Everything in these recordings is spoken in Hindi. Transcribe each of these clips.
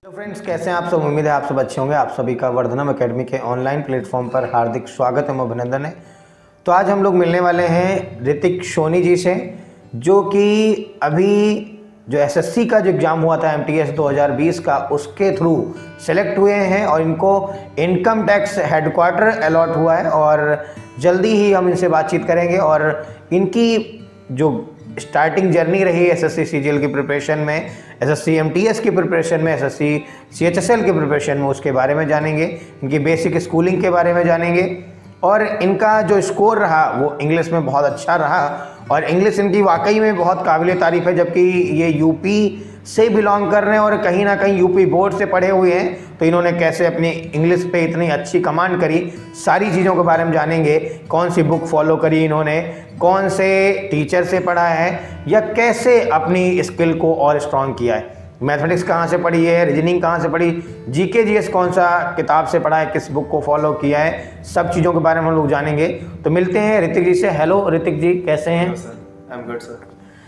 तो फ्रेंड्स, कैसे हैं आप सब। उम्मीद है आप सब अच्छे होंगे। आप सभी का वर्धनम एकेडमी के ऑनलाइन प्लेटफॉर्म पर हार्दिक स्वागत एवं अभिनंदन है। तो आज हम लोग मिलने वाले हैं ऋतिक सोनी जी से, जो कि अभी जो एसएससी का जो एग्ज़ाम हुआ था एमटीएस 2020 का, उसके थ्रू सेलेक्ट हुए हैं और इनको इनकम टैक्स हेडक्वार्टर अलॉट हुआ है और जल्दी ही हम इनसे बातचीत करेंगे और इनकी जो स्टार्टिंग जर्नी रही एसएससी सीजीएल की प्रिपरेशन में, एसएससी एमटीएस की प्रिपरेशन में, एसएससी सीएचएसएल की प्रिपरेशन में, उसके बारे में जानेंगे। इनकी बेसिक स्कूलिंग के बारे में जानेंगे और इनका जो स्कोर रहा वो इंग्लिश में बहुत अच्छा रहा और इंग्लिश इनकी वाकई में बहुत काबिल तारीफ़ है। जबकि ये यूपी से बिलोंग कर रहे हैं और कहीं ना कहीं यूपी बोर्ड से पढ़े हुए हैं, तो इन्होंने कैसे अपनी इंग्लिश पे इतनी अच्छी कमांड करी, सारी चीज़ों के बारे में जानेंगे। कौन सी बुक फॉलो करी इन्होंने, कौन से टीचर से पढ़ा है, या कैसे अपनी स्किल को और स्ट्रॉन्ग किया है। मैथमेटिक्स कहाँ से पढ़ी है, रीजनिंग कहाँ से पढ़ी, जीके जीएस कौन सा किताब से पढ़ा है, किस बुक को फॉलो किया है, सब चीज़ों के बारे में हम लोग जानेंगे। तो मिलते हैं ऋतिक जी से। हेलो ऋतिक जी, कैसे हैं? Sir, I am good sir.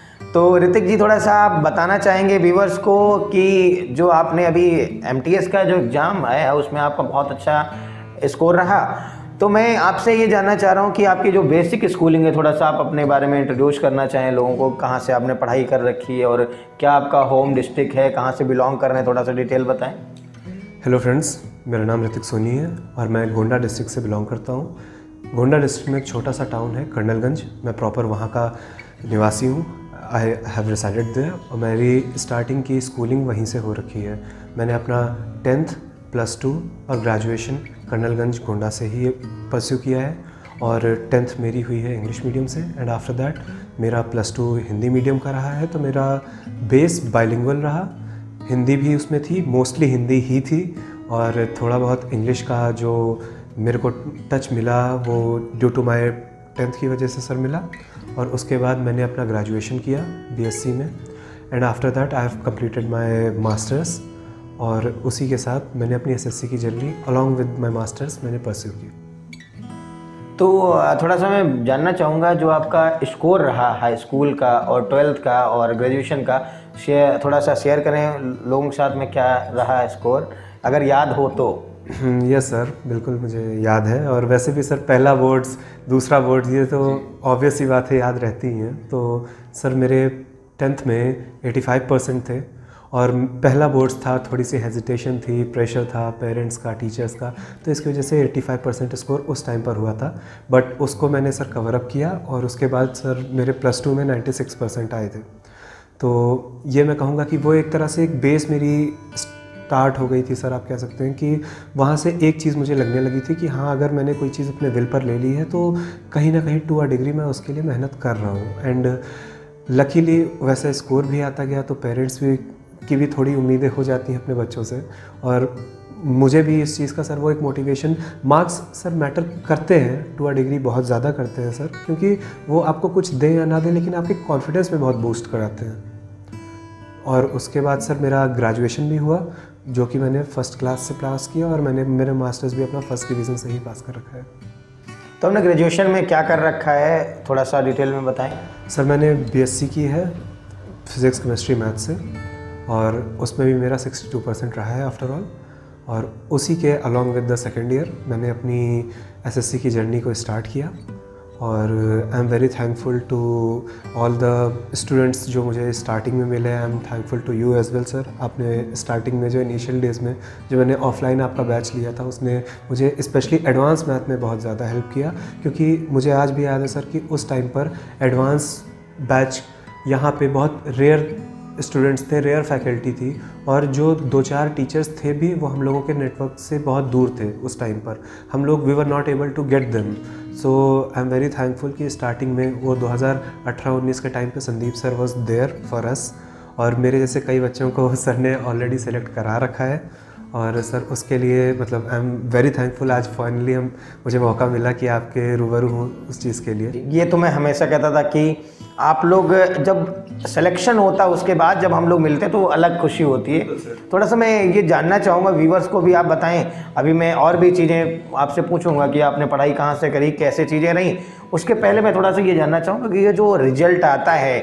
तो ऋतिक जी, थोड़ा सा आप बताना चाहेंगे व्यूवर्स को कि जो आपने अभी एमटीएस का जो एग्ज़ाम है उसमें आपका बहुत अच्छा स्कोर रहा, तो मैं आपसे ये जानना चाह रहा हूँ कि आपकी जो बेसिक स्कूलिंग है, थोड़ा सा आप अपने बारे में इंट्रोड्यूस करना चाहें लोगों को। कहाँ से आपने पढ़ाई कर रखी है और क्या आपका होम डिस्ट्रिक्ट है, कहाँ से बिलोंग कर रहे हैं, थोड़ा सा डिटेल बताएं। हेलो फ्रेंड्स, मेरा नाम ऋतिक सोनी है और मैं गोंडा डिस्ट्रिक्ट से बिलोंग करता हूँ। गोंडा डिस्ट्रिक्ट में एक छोटा सा टाउन है कर्नलगंज। मैं प्रॉपर वहाँ का निवासी हूँ। आई हैव रिसाइडेड देयर और मेरी स्टार्टिंग की स्कूलिंग वहीं से हो रखी है। मैंने अपना 10th +2 और ग्रेजुएशन कर्नलगंज गोंडा से ही परस्यू किया है और 10th मेरी हुई है इंग्लिश मीडियम से एंड आफ्टर दैट मेरा +2 हिंदी मीडियम का रहा है। तो मेरा बेस बाइलिंगुअल रहा, हिंदी भी उसमें थी, मोस्टली हिंदी ही थी और थोड़ा बहुत इंग्लिश का जो मेरे को टच मिला वो ड्यू टू माय 10th की वजह से सर मिला। और उसके बाद मैंने अपना ग्रेजुएशन किया बीएससी में and after that I have completed my masters और उसी के साथ मैंने अपनी एसएससी की journey along with my masters मैंने परस्यू की। तो थोड़ा सा मैं जानना चाहूँगा, जो आपका स्कोर रहा हाई स्कूल का और 12th का और ग्रेजुएशन का, थोड़ा सा शेयर करें लोगों के साथ में, क्या रहा स्कोर अगर याद हो तो। यस सर, बिल्कुल मुझे याद है। और वैसे भी सर पहला बोर्ड्स दूसरा बोर्ड्स ये तो ऑब्वियस ही बात है, याद रहती ही हैं। तो सर मेरे 10th में 85% थे और पहला बोर्ड्स था, थोड़ी सी हेजिटेशन थी, प्रेशर था पेरेंट्स का, टीचर्स का, तो इसकी वजह से 85% स्कोर उस टाइम पर हुआ था। बट उसको मैंने सर कवर अप किया और उसके बाद सर मेरे +2 में 96% आए थे। तो ये मैं कहूँगा कि वो एक तरह से एक बेस मेरी स्टार्ट हो गई थी सर। आप कह सकते हैं कि वहाँ से एक चीज़ मुझे लगने लगी थी कि हाँ, अगर मैंने कोई चीज़ अपने विल पर ले ली है तो कहीं ना कहीं टू अ डिग्री मैं उसके लिए मेहनत कर रहा हूँ। एंड लकीली वैसा स्कोर भी आता गया तो पेरेंट्स की भी थोड़ी उम्मीदें हो जाती हैं अपने बच्चों से और मुझे भी इस चीज़ का सर वो एक मोटिवेशन। मार्क्स सर मैटर करते हैं टू अ डिग्री, बहुत ज़्यादा करते हैं सर, क्योंकि वो आपको कुछ दें या ना दें लेकिन आपके कॉन्फिडेंस में बहुत बूस्ट कराते हैं। और उसके बाद सर मेरा ग्रेजुएशन भी हुआ जो कि मैंने फर्स्ट क्लास से पास किया और मैंने मेरे मास्टर्स भी अपना फर्स्ट डिवीज़न से ही पास कर रखा है। तो हमने ग्रेजुएशन में क्या कर रखा है, थोड़ा सा डिटेल में बताएं। सर मैंने बीएससी की है फिज़िक्स केमिस्ट्री मैथ से और उसमें भी मेरा 62% रहा है आफ्टर ऑल। और उसी के along with the second year मैंने अपनी एसएससी की जर्नी को स्टार्ट किया और I am very thankful to all the students जो मुझे स्टार्टिंग में मिले। I am thankful to you as well sir. आपने स्टार्टिंग में जो इनिशियल डेज़ में जो मैंने ऑफलाइन आपका बैच लिया था उसने मुझे स्पेशली एडवांस मैथ में बहुत ज़्यादा हेल्प किया, क्योंकि मुझे आज भी याद है सर कि उस टाइम पर एडवांस बैच यहाँ पे बहुत रेयर स्टूडेंट्स थे, रेयर फैकल्टी थी और जो 2-4 टीचर्स थे भी वो हम लोगों के नेटवर्क से बहुत दूर थे उस टाइम पर। हम लोग we were not able to get them. So I am very thankful कि स्टार्टिंग में वो 2018-19 के टाइम पे Sandeep sir was there for us और मेरे जैसे कई बच्चों को सर ने ऑलरेडी सेलेक्ट करा रखा है और सर उसके लिए मतलब आई एम वेरी थैंकफुल। आज फाइनली मुझे मौका मिला कि आपके रूबरू हूँ उस चीज़ के लिए। ये तो मैं हमेशा कहता था कि आप लोग जब सिलेक्शन होता उसके बाद जब हम लोग मिलते हैं तो अलग खुशी होती है। थोड़ा सा मैं ये जानना चाहूँगा, व्यूवर्स को भी आप बताएं। अभी मैं और भी चीज़ें आपसे पूछूंगा कि आपने पढ़ाई कहाँ से करी, कैसे चीज़ें रहीं। उसके पहले मैं थोड़ा सा ये जानना चाहूँगा कि ये जो रिजल्ट आता है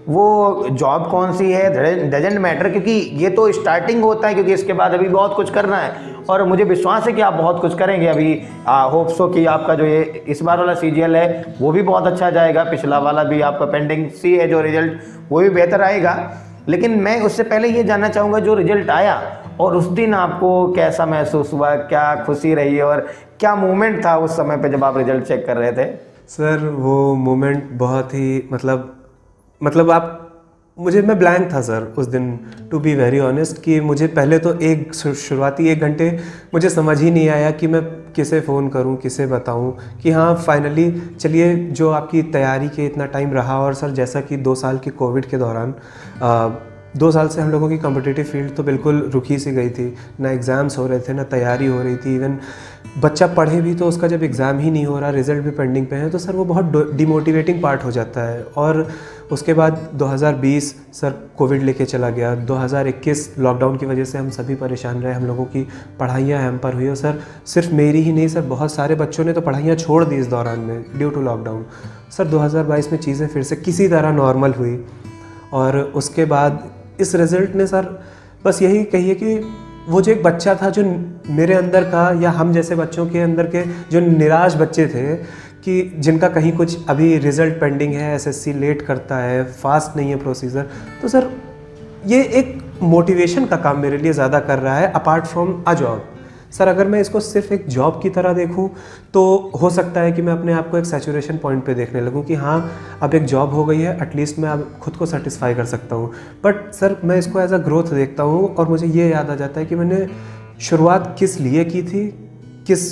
वो जॉब कौन सी है डजेंट मैटर, क्योंकि ये तो स्टार्टिंग होता है, क्योंकि इसके बाद अभी बहुत कुछ करना है और मुझे विश्वास है कि आप बहुत कुछ करेंगे। अभी होप सो कि आपका जो ये इस बार वाला CGL है वो भी बहुत अच्छा जाएगा, पिछला वाला भी आपका पेंडिंग सी है जो रिजल्ट वो भी बेहतर आएगा। लेकिन मैं उससे पहले ये जानना चाहूँगा, जो रिजल्ट आया और उस दिन आपको कैसा महसूस हुआ, क्या खुशी रही और क्या मोमेंट था उस समय पे जब आप रिजल्ट चेक कर रहे थे? सर वो मोमेंट बहुत ही मतलब आप मैं ब्लैंक था सर उस दिन, टू बी वेरी ऑनेस्ट, कि मुझे पहले तो एक शुरुआती 1 घंटे मुझे समझ ही नहीं आया कि मैं किसे फ़ोन करूं, किसे बताऊं कि हाँ फाइनली चलिए जो आपकी तैयारी के इतना टाइम रहा। और सर जैसा कि 2 साल की कोविड के दौरान 2 साल से हम लोगों की कॉम्पिटिटिव फील्ड तो बिल्कुल रुकी सी गई थी, ना एग्ज़ाम्स हो रहे थे, ना तैयारी हो रही थी। इवन बच्चा पढ़े भी तो उसका जब एग्ज़ाम ही नहीं हो रहा, रिज़ल्ट भी पेंडिंग पे है, तो सर वो बहुत डिमोटिवेटिंग पार्ट हो जाता है। और उसके बाद 2020 सर कोविड लेके चला गया, 2021 लॉकडाउन की वजह से हम सभी परेशान रहे, हम लोगों की पढ़ाइयाँ हैम्पर हुई। और सर सिर्फ मेरी ही नहीं सर, बहुत सारे बच्चों ने तो पढ़ाइयाँ छोड़ दी इस दौरान में ड्यू टू लॉकडाउन। सर 2022 में चीज़ें फिर से किसी तरह नॉर्मल हुई और उसके बाद इस रिज़ल्ट ने सर बस यही कहिए कि वो जो एक बच्चा था जो मेरे अंदर का, या हम जैसे बच्चों के अंदर के जो निराश बच्चे थे कि जिनका कहीं कुछ अभी रिज़ल्ट पेंडिंग है, SSC लेट करता है, फास्ट नहीं है प्रोसीजर, तो सर ये एक मोटिवेशन का काम मेरे लिए ज़्यादा कर रहा है अपार्ट फ्रॉम अ जॉब। सर अगर मैं इसको सिर्फ एक जॉब की तरह देखूं तो हो सकता है कि मैं अपने आप को एक सैचुरेशन पॉइंट पे देखने लगूं कि हाँ अब एक जॉब हो गई है, एटलीस्ट मैं अब खुद को सेटिस्फाई कर सकता हूं। बट सर मैं इसको एज अ ग्रोथ देखता हूं और मुझे ये याद आ जाता है कि मैंने शुरुआत किस लिए की थी, किस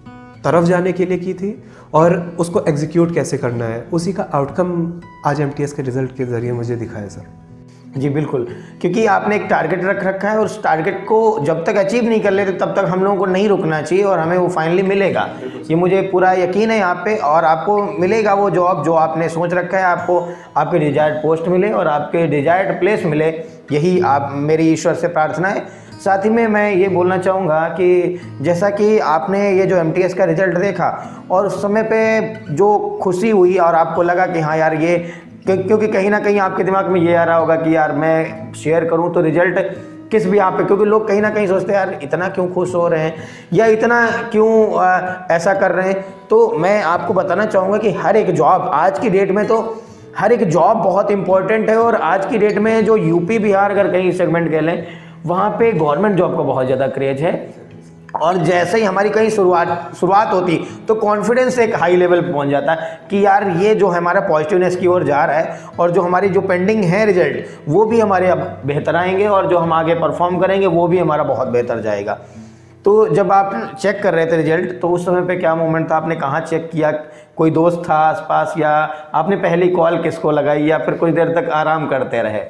तरफ जाने के लिए की थी और उसको एग्जीक्यूट कैसे करना है, उसी का आउटकम आज MTS के रिज़ल्ट के ज़रिए मुझे दिखा है सर। जी बिल्कुल, क्योंकि आपने एक टारगेट रख रखा है और उस टारगेट को जब तक अचीव नहीं कर लेते तब तक हम लोगों को नहीं रुकना चाहिए और हमें वो फाइनली मिलेगा। ये मुझे पूरा यकीन है आप पे, और आपको मिलेगा वो जॉब जो आपने सोच रखा है, आपको आपके डिजायर्ड पोस्ट मिले और आपके डिजायर्ड प्लेस मिले, यही आप मेरी ईश्वर से प्रार्थना है। साथ ही में मैं ये बोलना चाहूँगा कि जैसा कि आपने ये जो MTS का रिज़ल्ट देखा और उस समय पे जो खुशी हुई और आपको लगा कि हाँ यार ये, क्योंकि कहीं ना कहीं आपके दिमाग में ये आ रहा होगा कि यार मैं शेयर करूं तो रिजल्ट किस भी आप पे, क्योंकि लोग कहीं ना कहीं सोचते हैं यार इतना क्यों खुश हो रहे हैं या इतना क्यों ऐसा कर रहे हैं। तो मैं आपको बताना चाहूँगा कि हर एक जॉब आज की डेट में, तो हर एक जॉब बहुत इंपॉर्टेंट है और आज की डेट में जो यूपी बिहार अगर कहीं सेगमेंट कह लें वहाँ पे गवर्नमेंट जॉब का बहुत ज़्यादा क्रेज है। और जैसे ही हमारी कहीं शुरुआत होती तो कॉन्फिडेंस एक हाई लेवल पे पहुंच जाता है कि यार ये जो हमारा पॉजिटिवनेस की ओर जा रहा है और जो हमारी जो पेंडिंग है रिजल्ट वो भी हमारे अब बेहतर आएंगे और जो हम आगे परफॉर्म करेंगे वो भी हमारा बहुत बेहतर जाएगा। तो जब आप चेक कर रहे थे रिजल्ट तो उस समय पे क्या मोमेंट था, आपने कहाँ चेक किया, कोई दोस्त था आसपास या आपने पहली कॉल किसको लगाई या फिर कुछ देर तक आराम करते रहे?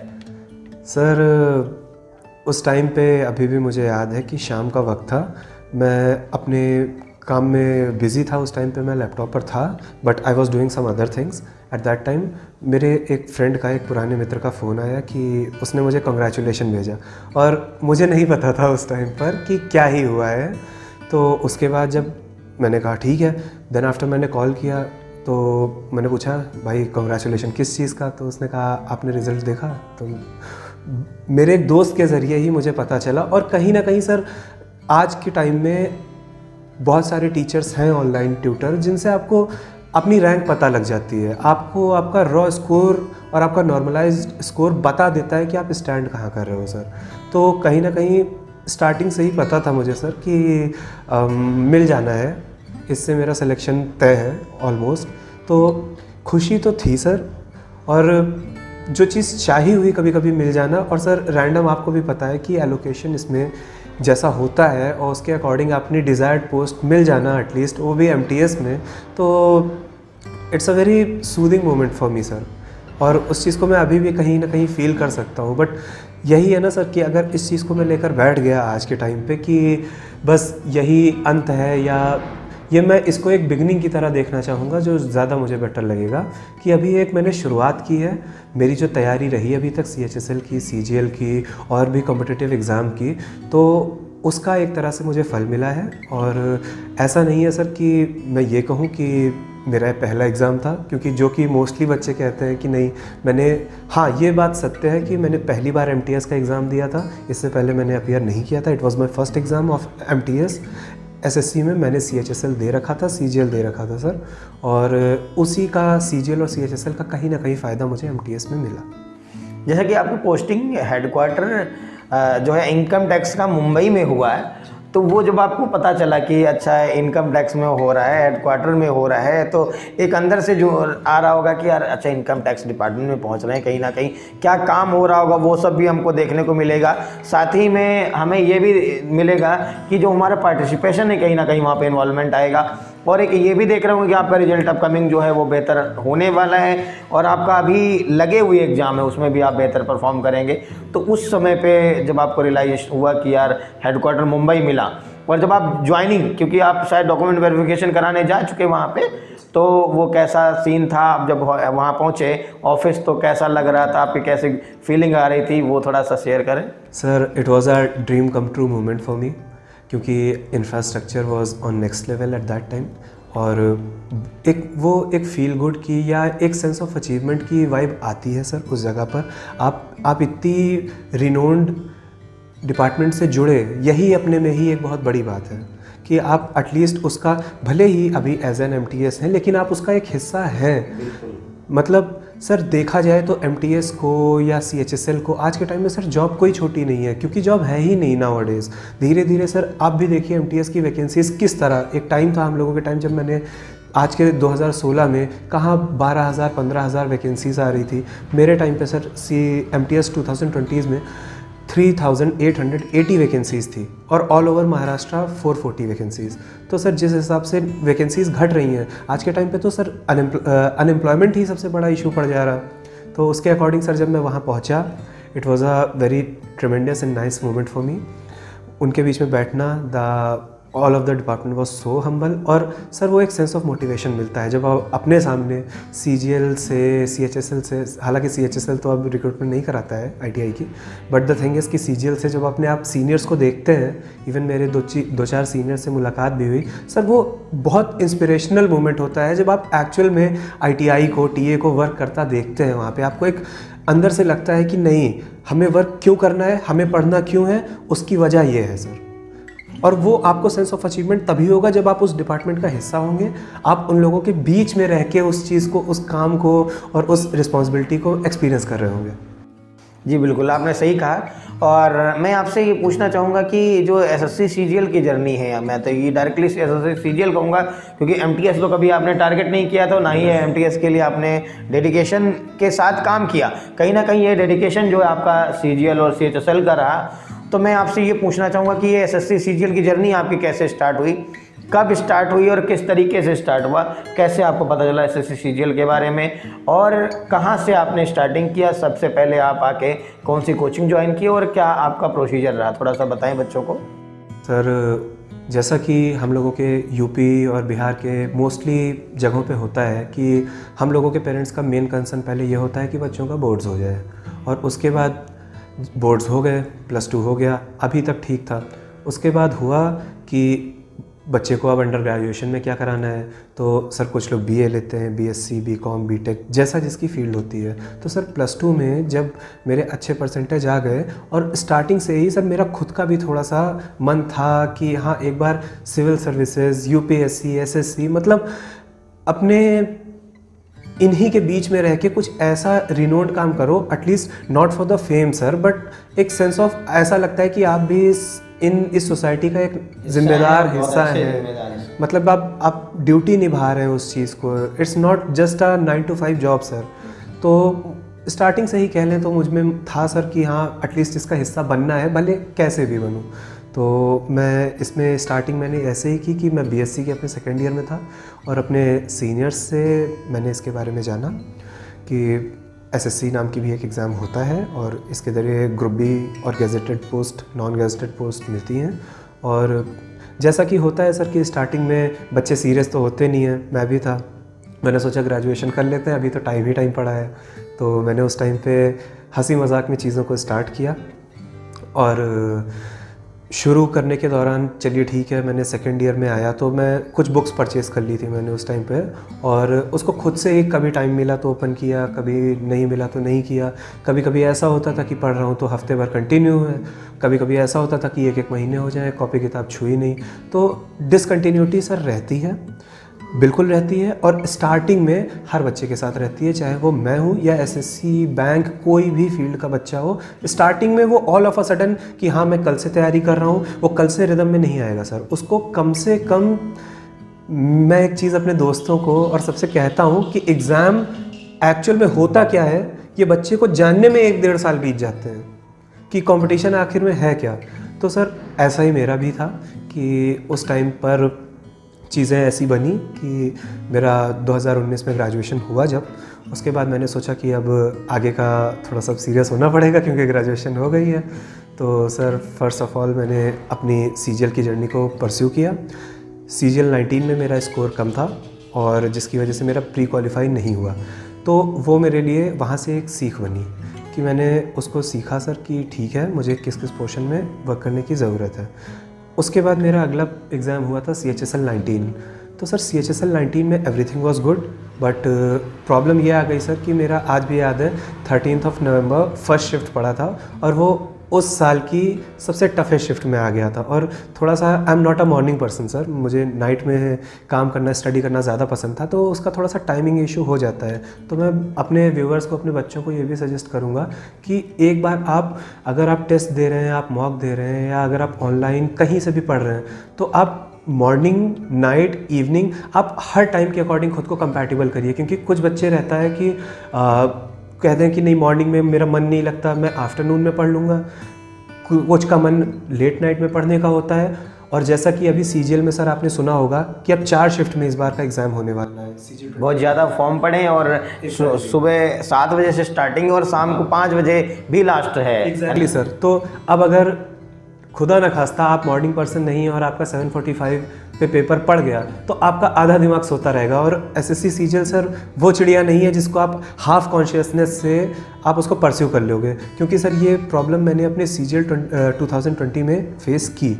सर उस टाइम पे अभी भी मुझे याद है कि शाम का वक्त था, मैं अपने काम में बिज़ी था उस टाइम पे, मैं लैपटॉप पर था but I was doing some other things at that time. मेरे एक फ्रेंड का, एक पुराने मित्र का फ़ोन आया कि उसने मुझे कॉन्ग्रेचुलेशन भेजा और मुझे नहीं पता था उस टाइम पर कि क्या ही हुआ है। तो उसके बाद जब मैंने कहा ठीक है, देन आफ्टर मैंने कॉल किया तो मैंने पूछा भाई कॉन्ग्रेचुलेशन किस चीज़ का, तो उसने कहा आपने रिज़ल्ट देखा। तो मेरे एक दोस्त के ज़रिए ही मुझे पता चला। और कहीं ना कहीं सर आज के टाइम में बहुत सारे टीचर्स हैं, ऑनलाइन ट्यूटर, जिनसे आपको अपनी रैंक पता लग जाती है, आपको आपका रॉ स्कोर और आपका नॉर्मलाइज्ड स्कोर बता देता है कि आप स्टैंड कहाँ कर रहे हो सर। तो कहीं ना कहीं स्टार्टिंग से ही पता था मुझे सर कि मिल जाना है, इससे मेरा सिलेक्शन तय है ऑलमोस्ट। तो खुशी तो थी सर, और जो चीज़ चाही हुई कभी कभी मिल जाना। और सर रैंडम आपको भी पता है कि एलोकेशन इसमें जैसा होता है और उसके अकॉर्डिंग अपनी डिज़ायर्ड पोस्ट मिल जाना एटलीस्ट, वो भी MTS में, तो it's a very soothing moment for me sir. और उस चीज़ को मैं अभी भी कहीं ना कहीं फ़ील कर सकता हूँ। बट यही है ना सर कि अगर इस चीज़ को मैं लेकर बैठ गया आज के टाइम पे कि बस यही अंत है, या ये मैं इसको एक बिगनिंग की तरह देखना चाहूँगा, जो ज़्यादा मुझे बेटर लगेगा कि अभी एक मैंने शुरुआत की है, मेरी जो तैयारी रही अभी तक CHSL की, CGL की और भी कॉम्पिटिटिव एग्ज़ाम की, तो उसका एक तरह से मुझे फल मिला है। और ऐसा नहीं है सर कि मैं ये कहूँ कि मेरा पहला एग्ज़ाम था, क्योंकि जो कि मोस्टली बच्चे कहते हैं कि नहीं मैंने, हाँ ये बात सत्य है कि मैंने पहली बार MTS का एग्ज़ाम दिया था, इससे पहले मैंने अपीयर नहीं किया था। It was my first exam of MTS। SSC में मैंने CHSL दे रखा था, CGL दे रखा था सर, और उसी का CGL और CHSL का कहीं ना कहीं फ़ायदा मुझे MTS में मिला। जैसा कि आपकी पोस्टिंग हेडक्वार्टर जो है इनकम टैक्स का मुंबई में हुआ है, तो वो जब आपको पता चला कि अच्छा इनकम टैक्स में हो रहा है, हेडक्वार्टर में हो रहा है, तो एक अंदर से जो आ रहा होगा कि यार अच्छा इनकम टैक्स डिपार्टमेंट में पहुंच रहे हैं, कहीं ना कहीं क्या काम हो रहा होगा वो सब भी हमको देखने को मिलेगा। साथ ही में हमें ये भी मिलेगा कि जो हमारा पार्टिसिपेशन है कहीं ना कहीं वहाँ पे इन्वॉल्वमेंट आएगा, और एक ये भी देख रहे होंगे कि आपका रिजल्ट अपकमिंग जो है वो बेहतर होने वाला है, और आपका अभी लगे हुए एग्ज़ाम है उसमें भी आप बेहतर परफॉर्म करेंगे। तो उस समय पे जब आपको रियलाइज हुआ कि यार हेडक्वार्टर मुंबई मिला, और जब आप ज्वाइनिंग, क्योंकि आप शायद डॉक्यूमेंट वेरिफिकेशन कराने जा चुके वहाँ पे, तो वो कैसा सीन था आप जब वहाँ पहुँचे ऑफिस, तो कैसा लग रहा था, आपकी कैसी फीलिंग आ रही थी, वो थोड़ा सा शेयर करें। Sir it was a dream come true moment for me, क्योंकि infrastructure was on next level at that time, और एक फील गुड की या एक सेंस ऑफ अचीवमेंट की वाइब आती है सर उस जगह पर। आप इतनी रिनोन्ड डिपार्टमेंट से जुड़े, यही अपने में ही एक बहुत बड़ी बात है कि आप एटलीस्ट उसका, भले ही अभी एज एन MTS हैं, लेकिन आप उसका एक हिस्सा हैं। मतलब सर देखा जाए तो MTS को या CHSL को आज के टाइम में सर जॉब कोई छोटी नहीं है, क्योंकि जॉब है ही नहीं नाउअडेज। धीरे धीरे सर आप भी देखिए MTS की वैकेंसीज़ किस तरह, एक टाइम था हम लोगों के टाइम जब मैंने आज के 2016 में कहाँ 12,000 15,000 वैकेंसीज़ आ रही थी। मेरे टाइम पे सर MTS 2020 में 3,880 वैकेंसीज़ थी, और ऑल ओवर महाराष्ट्र 440 वैकेंसीज़। तो सर जिस हिसाब से वैकेंसीज़ घट रही हैं आज के टाइम पे, तो सर अनएम्प्लॉयमेंट ही सबसे बड़ा इशू पड़ जा रहा। तो उसके अकॉर्डिंग सर जब मैं वहाँ पहुँचा, it was a very tremendous and nice moment for me. उनके बीच में बैठना, the all of the department was so humble, और सर वो एक सेंस ऑफ मोटिवेशन मिलता है जब आप अपने सामने CGL से CHSL से, हालांकि CHSL तो अब रिक्रूटमेंट नहीं कराता है ITI की, बट द थिंग इज़ कि CGL से जब अपने आप सीनियर्स को देखते हैं, इवन मेरे दो चार सीनियर से मुलाकात भी हुई सर, वो बहुत इंस्पिरेशनल मोमेंट होता है जब आप एक्चुअल में ITI को, TA को वर्क करता देखते हैं। वहाँ पर आपको एक अंदर से लगता है कि नहीं, हमें वर्क क्यों करना है, हमें पढ़ना क्यों है, उसकी वजह ये है सर। और वो आपको सेंस ऑफ अचीवमेंट तभी होगा जब आप उस डिपार्टमेंट का हिस्सा होंगे, आप उन लोगों के बीच में रह के उस चीज़ को, उस काम को और उस रिस्पॉन्सिबिलिटी को एक्सपीरियंस कर रहे होंगे। जी बिल्कुल, आपने सही कहा। और मैं आपसे ये पूछना चाहूँगा कि जो SSC CGL की जर्नी है, मैं तो ये डायरेक्टली SSC CGL कहूँगा, क्योंकि MTS तो कभी आपने टारगेट नहीं किया था, ना ही MTS के लिए आपने डेडिकेशन के साथ काम किया। कहीं ना कहीं ये डेडिकेशन जो है आपका CGL और CHSL का रहा। तो मैं आपसे ये पूछना चाहूँगा कि ये SSC CGL की जर्नी आपकी कैसे स्टार्ट हुई, कब स्टार्ट हुई और किस तरीके से स्टार्ट हुआ, कैसे आपको पता चला SSC CGL के बारे में, और कहाँ से आपने स्टार्टिंग किया, सबसे पहले आप आके कौन सी कोचिंग ज्वाइन की और क्या आपका प्रोसीजर रहा, थोड़ा सा बताएं बच्चों को। सर जैसा कि हम लोगों के यूपी और बिहार के मोस्टली जगहों पे होता है कि हम लोगों के पेरेंट्स का मेन कंसर्न पहले ये होता है कि बच्चों का बोर्ड्स हो जाए, और उसके बाद बोर्ड्स हो गए, +2 हो गया, अभी तक ठीक था। उसके बाद हुआ कि बच्चे को अब अंडर ग्रेजुएशन में क्या कराना है, तो सर कुछ लोग BA लेते हैं, BSc BCom BTech, जैसा जिसकी फील्ड होती है। तो सर +2 में जब मेरे अच्छे परसेंटेज आ गए, और स्टार्टिंग से ही सर मेरा खुद का भी थोड़ा सा मन था कि हाँ एक बार सिविल सर्विसेज, UPSC SSC, मतलब अपने इन्हीं के बीच में रह के कुछ ऐसा रिनोन्ड काम करो, at least not for the fame sir, but एक सेंस ऑफ ऐसा लगता है कि आप भी इस सोसाइटी का एक जिम्मेदार हिस्सा है। मतलब आप ड्यूटी निभा रहे हैं उस चीज़ को, it's not just a 9 to 5 job sir. तो स्टार्टिंग से ही कह लें तो मुझ में था सर कि हाँ एटलीस्ट इसका हिस्सा बनना है, भले कैसे भी बनूँ। तो मैं इसमें स्टार्टिंग मैंने ऐसे ही की कि मैं BSc के अपने सेकेंड ईयर में था, और अपने सीनियर्स से मैंने इसके बारे में जाना कि SSC नाम की भी एक एग्ज़ाम होता है, और इसके ज़रिए ग्रुप B और gazetted post, non gazetted post मिलती हैं। और जैसा कि होता है सर कि स्टार्टिंग में बच्चे सीरियस तो होते नहीं हैं, मैं भी था। मैंने सोचा ग्रेजुएशन कर लेते हैं, अभी तो टाइम ही टाइम पड़ा है। तो मैंने उस टाइम पे हंसी मजाक में चीज़ों को स्टार्ट किया, और शुरू करने के दौरान चलिए ठीक है, मैंने सेकेंड ईयर में आया तो मैं कुछ बुक्स परचेज़ कर ली थी मैंने उस टाइम पे, और उसको खुद से ही कभी टाइम मिला तो ओपन किया, कभी नहीं मिला तो नहीं किया। कभी कभी ऐसा होता था कि पढ़ रहा हूँ तो हफ्ते भर कंटिन्यू है, कभी कभी ऐसा होता था कि एक एक महीने हो जाए कॉपी किताब छुई नहीं। तो डिसकंटिन्यूटी सर रहती है, बिल्कुल रहती है, और स्टार्टिंग में हर बच्चे के साथ रहती है, चाहे वो मैं हूँ या एसएससी बैंक कोई भी फील्ड का बच्चा हो। स्टार्टिंग में वो ऑल ऑफ अ सडन कि हाँ मैं कल से तैयारी कर रहा हूँ, वो कल से रिदम में नहीं आएगा सर। उसको कम से कम, मैं एक चीज़ अपने दोस्तों को और सबसे कहता हूँ कि एग्ज़ाम एक्चुअल में होता क्या है, ये बच्चे को जानने में 1-1.5 साल बीत जाते हैं कि कंपटीशन आखिर में है क्या। तो सर ऐसा ही मेरा भी था कि उस टाइम पर चीज़ें ऐसी बनी कि मेरा 2019 में ग्रेजुएशन हुआ जब, उसके बाद मैंने सोचा कि अब आगे का थोड़ा सा सीरियस होना पड़ेगा क्योंकि ग्रेजुएशन हो गई है। तो सर फर्स्ट ऑफ ऑल मैंने अपनी सीजीएल की जर्नी को परस्यू किया। सीजीएल 19 में मेरा स्कोर कम था और जिसकी वजह से मेरा प्री क्वालिफाई नहीं हुआ। तो वो मेरे लिए वहाँ से एक सीख बनी कि मैंने उसको सीखा सर कि ठीक है, मुझे किस किस पोर्शन में वर्क करने की ज़रूरत है। उसके बाद मेरा अगला एग्ज़ाम हुआ था CHSL 19। तो सर CHSL 19 में everything was good, but problem ये आ गई सर कि मेरा आज भी याद है 13 नवंबर फर्स्ट शिफ्ट पड़ा था और वो उस साल की सबसे टफेस्ट शिफ्ट में आ गया था। और थोड़ा सा I am not a morning person sir, मुझे नाइट में काम करना, स्टडी करना ज़्यादा पसंद था, तो उसका थोड़ा सा टाइमिंग इशू हो जाता है। तो मैं अपने व्यूअर्स को, अपने बच्चों को ये भी सजेस्ट करूँगा कि एक बार आप, अगर आप टेस्ट दे रहे हैं, आप मॉक दे रहे हैं, या अगर आप ऑनलाइन कहीं से भी पढ़ रहे हैं, तो आप मॉर्निंग, नाइट, इवनिंग, आप हर टाइम के अकॉर्डिंग खुद को कंपैटिबल करिए। क्योंकि कुछ बच्चे रहता है कि कहते हैं कि नहीं मॉर्निंग में मेरा मन नहीं लगता, मैं आफ्टरनून में पढ़ लूँगा। कुछ का मन लेट नाइट में पढ़ने का होता है। और जैसा कि अभी सीजीएल में सर आपने सुना होगा कि अब 4 शिफ्ट में इस बार का एग्ज़ाम होने वाला है। बहुत ज़्यादा फॉर्म पड़े और सुबह 7 बजे से स्टार्टिंग और शाम को 5 बजे भी लास्ट है। Exactly sir. तो अब अगर खुदा न खास्ता आप मॉर्निंग पर्सन नहीं है और आपका 7:45 पे पेपर पड़ गया, तो आपका आधा दिमाग सोता रहेगा। और एसएससी सीजीएल सर वो चिड़िया नहीं है जिसको आप हाफ कॉन्शियसनेस से आप उसको परस्यू कर लोगे। क्योंकि सर ये प्रॉब्लम मैंने अपने सीजीएल 2020 में फेस की।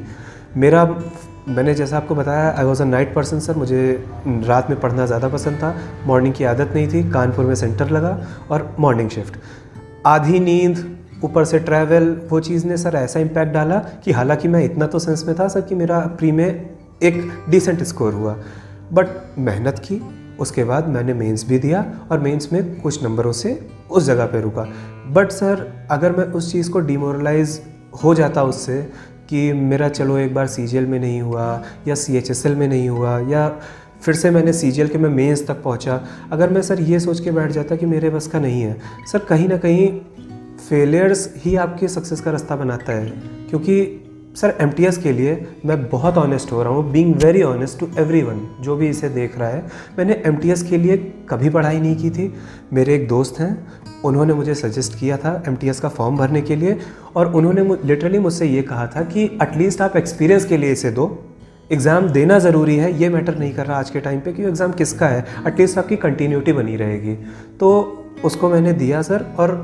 मैंने जैसा आपको बताया, I was a night person sir, मुझे रात में पढ़ना ज़्यादा पसंद था, मॉर्निंग की आदत नहीं थी। कानपुर में सेंटर लगा और मॉर्निंग शिफ्ट, आधी नींद, ऊपर से ट्रैवल, वो चीज़ ने सर ऐसा इम्पैक्ट डाला कि हालांकि मैं इतना तो सेंस में था सर कि मेरा प्री में एक डिसेंट स्कोर हुआ, बट मेहनत की। उसके बाद मैंने मेंस भी दिया और मेंस में कुछ नंबरों से उस जगह पे रुका। बट सर अगर मैं उस चीज़ को डिमोरलाइज हो जाता उससे कि मेरा चलो एक बार सीजीएल में नहीं हुआ या सीएचएसएल में नहीं हुआ या फिर से मैंने सीजीएल के मैं मेंस तक पहुंचा, अगर मैं सर ये सोच के बैठ जाता कि मेरे बस का नहीं है, सर कहीं ना कहीं फेलियर्स ही आपके सक्सेस का रास्ता बनाता है। क्योंकि सर एमटीएस के लिए मैं बहुत ऑनेस्ट हो रहा हूँ, being very honest to everyone जो भी इसे देख रहा है, मैंने एमटीएस के लिए कभी पढ़ाई नहीं की थी। मेरे एक दोस्त हैं, उन्होंने मुझे सजेस्ट किया था एमटीएस का फॉर्म भरने के लिए, और उन्होंने लिटरली मुझसे ये कहा था कि एटलीस्ट आप एक्सपीरियंस के लिए इसे दो, एग्ज़ाम देना ज़रूरी है, ये मैटर नहीं कर रहा आज के टाइम पे कि एग्ज़ाम किसका है, एटलीस्ट आपकी कंटिन्यूटी बनी रहेगी। तो उसको मैंने दिया सर, और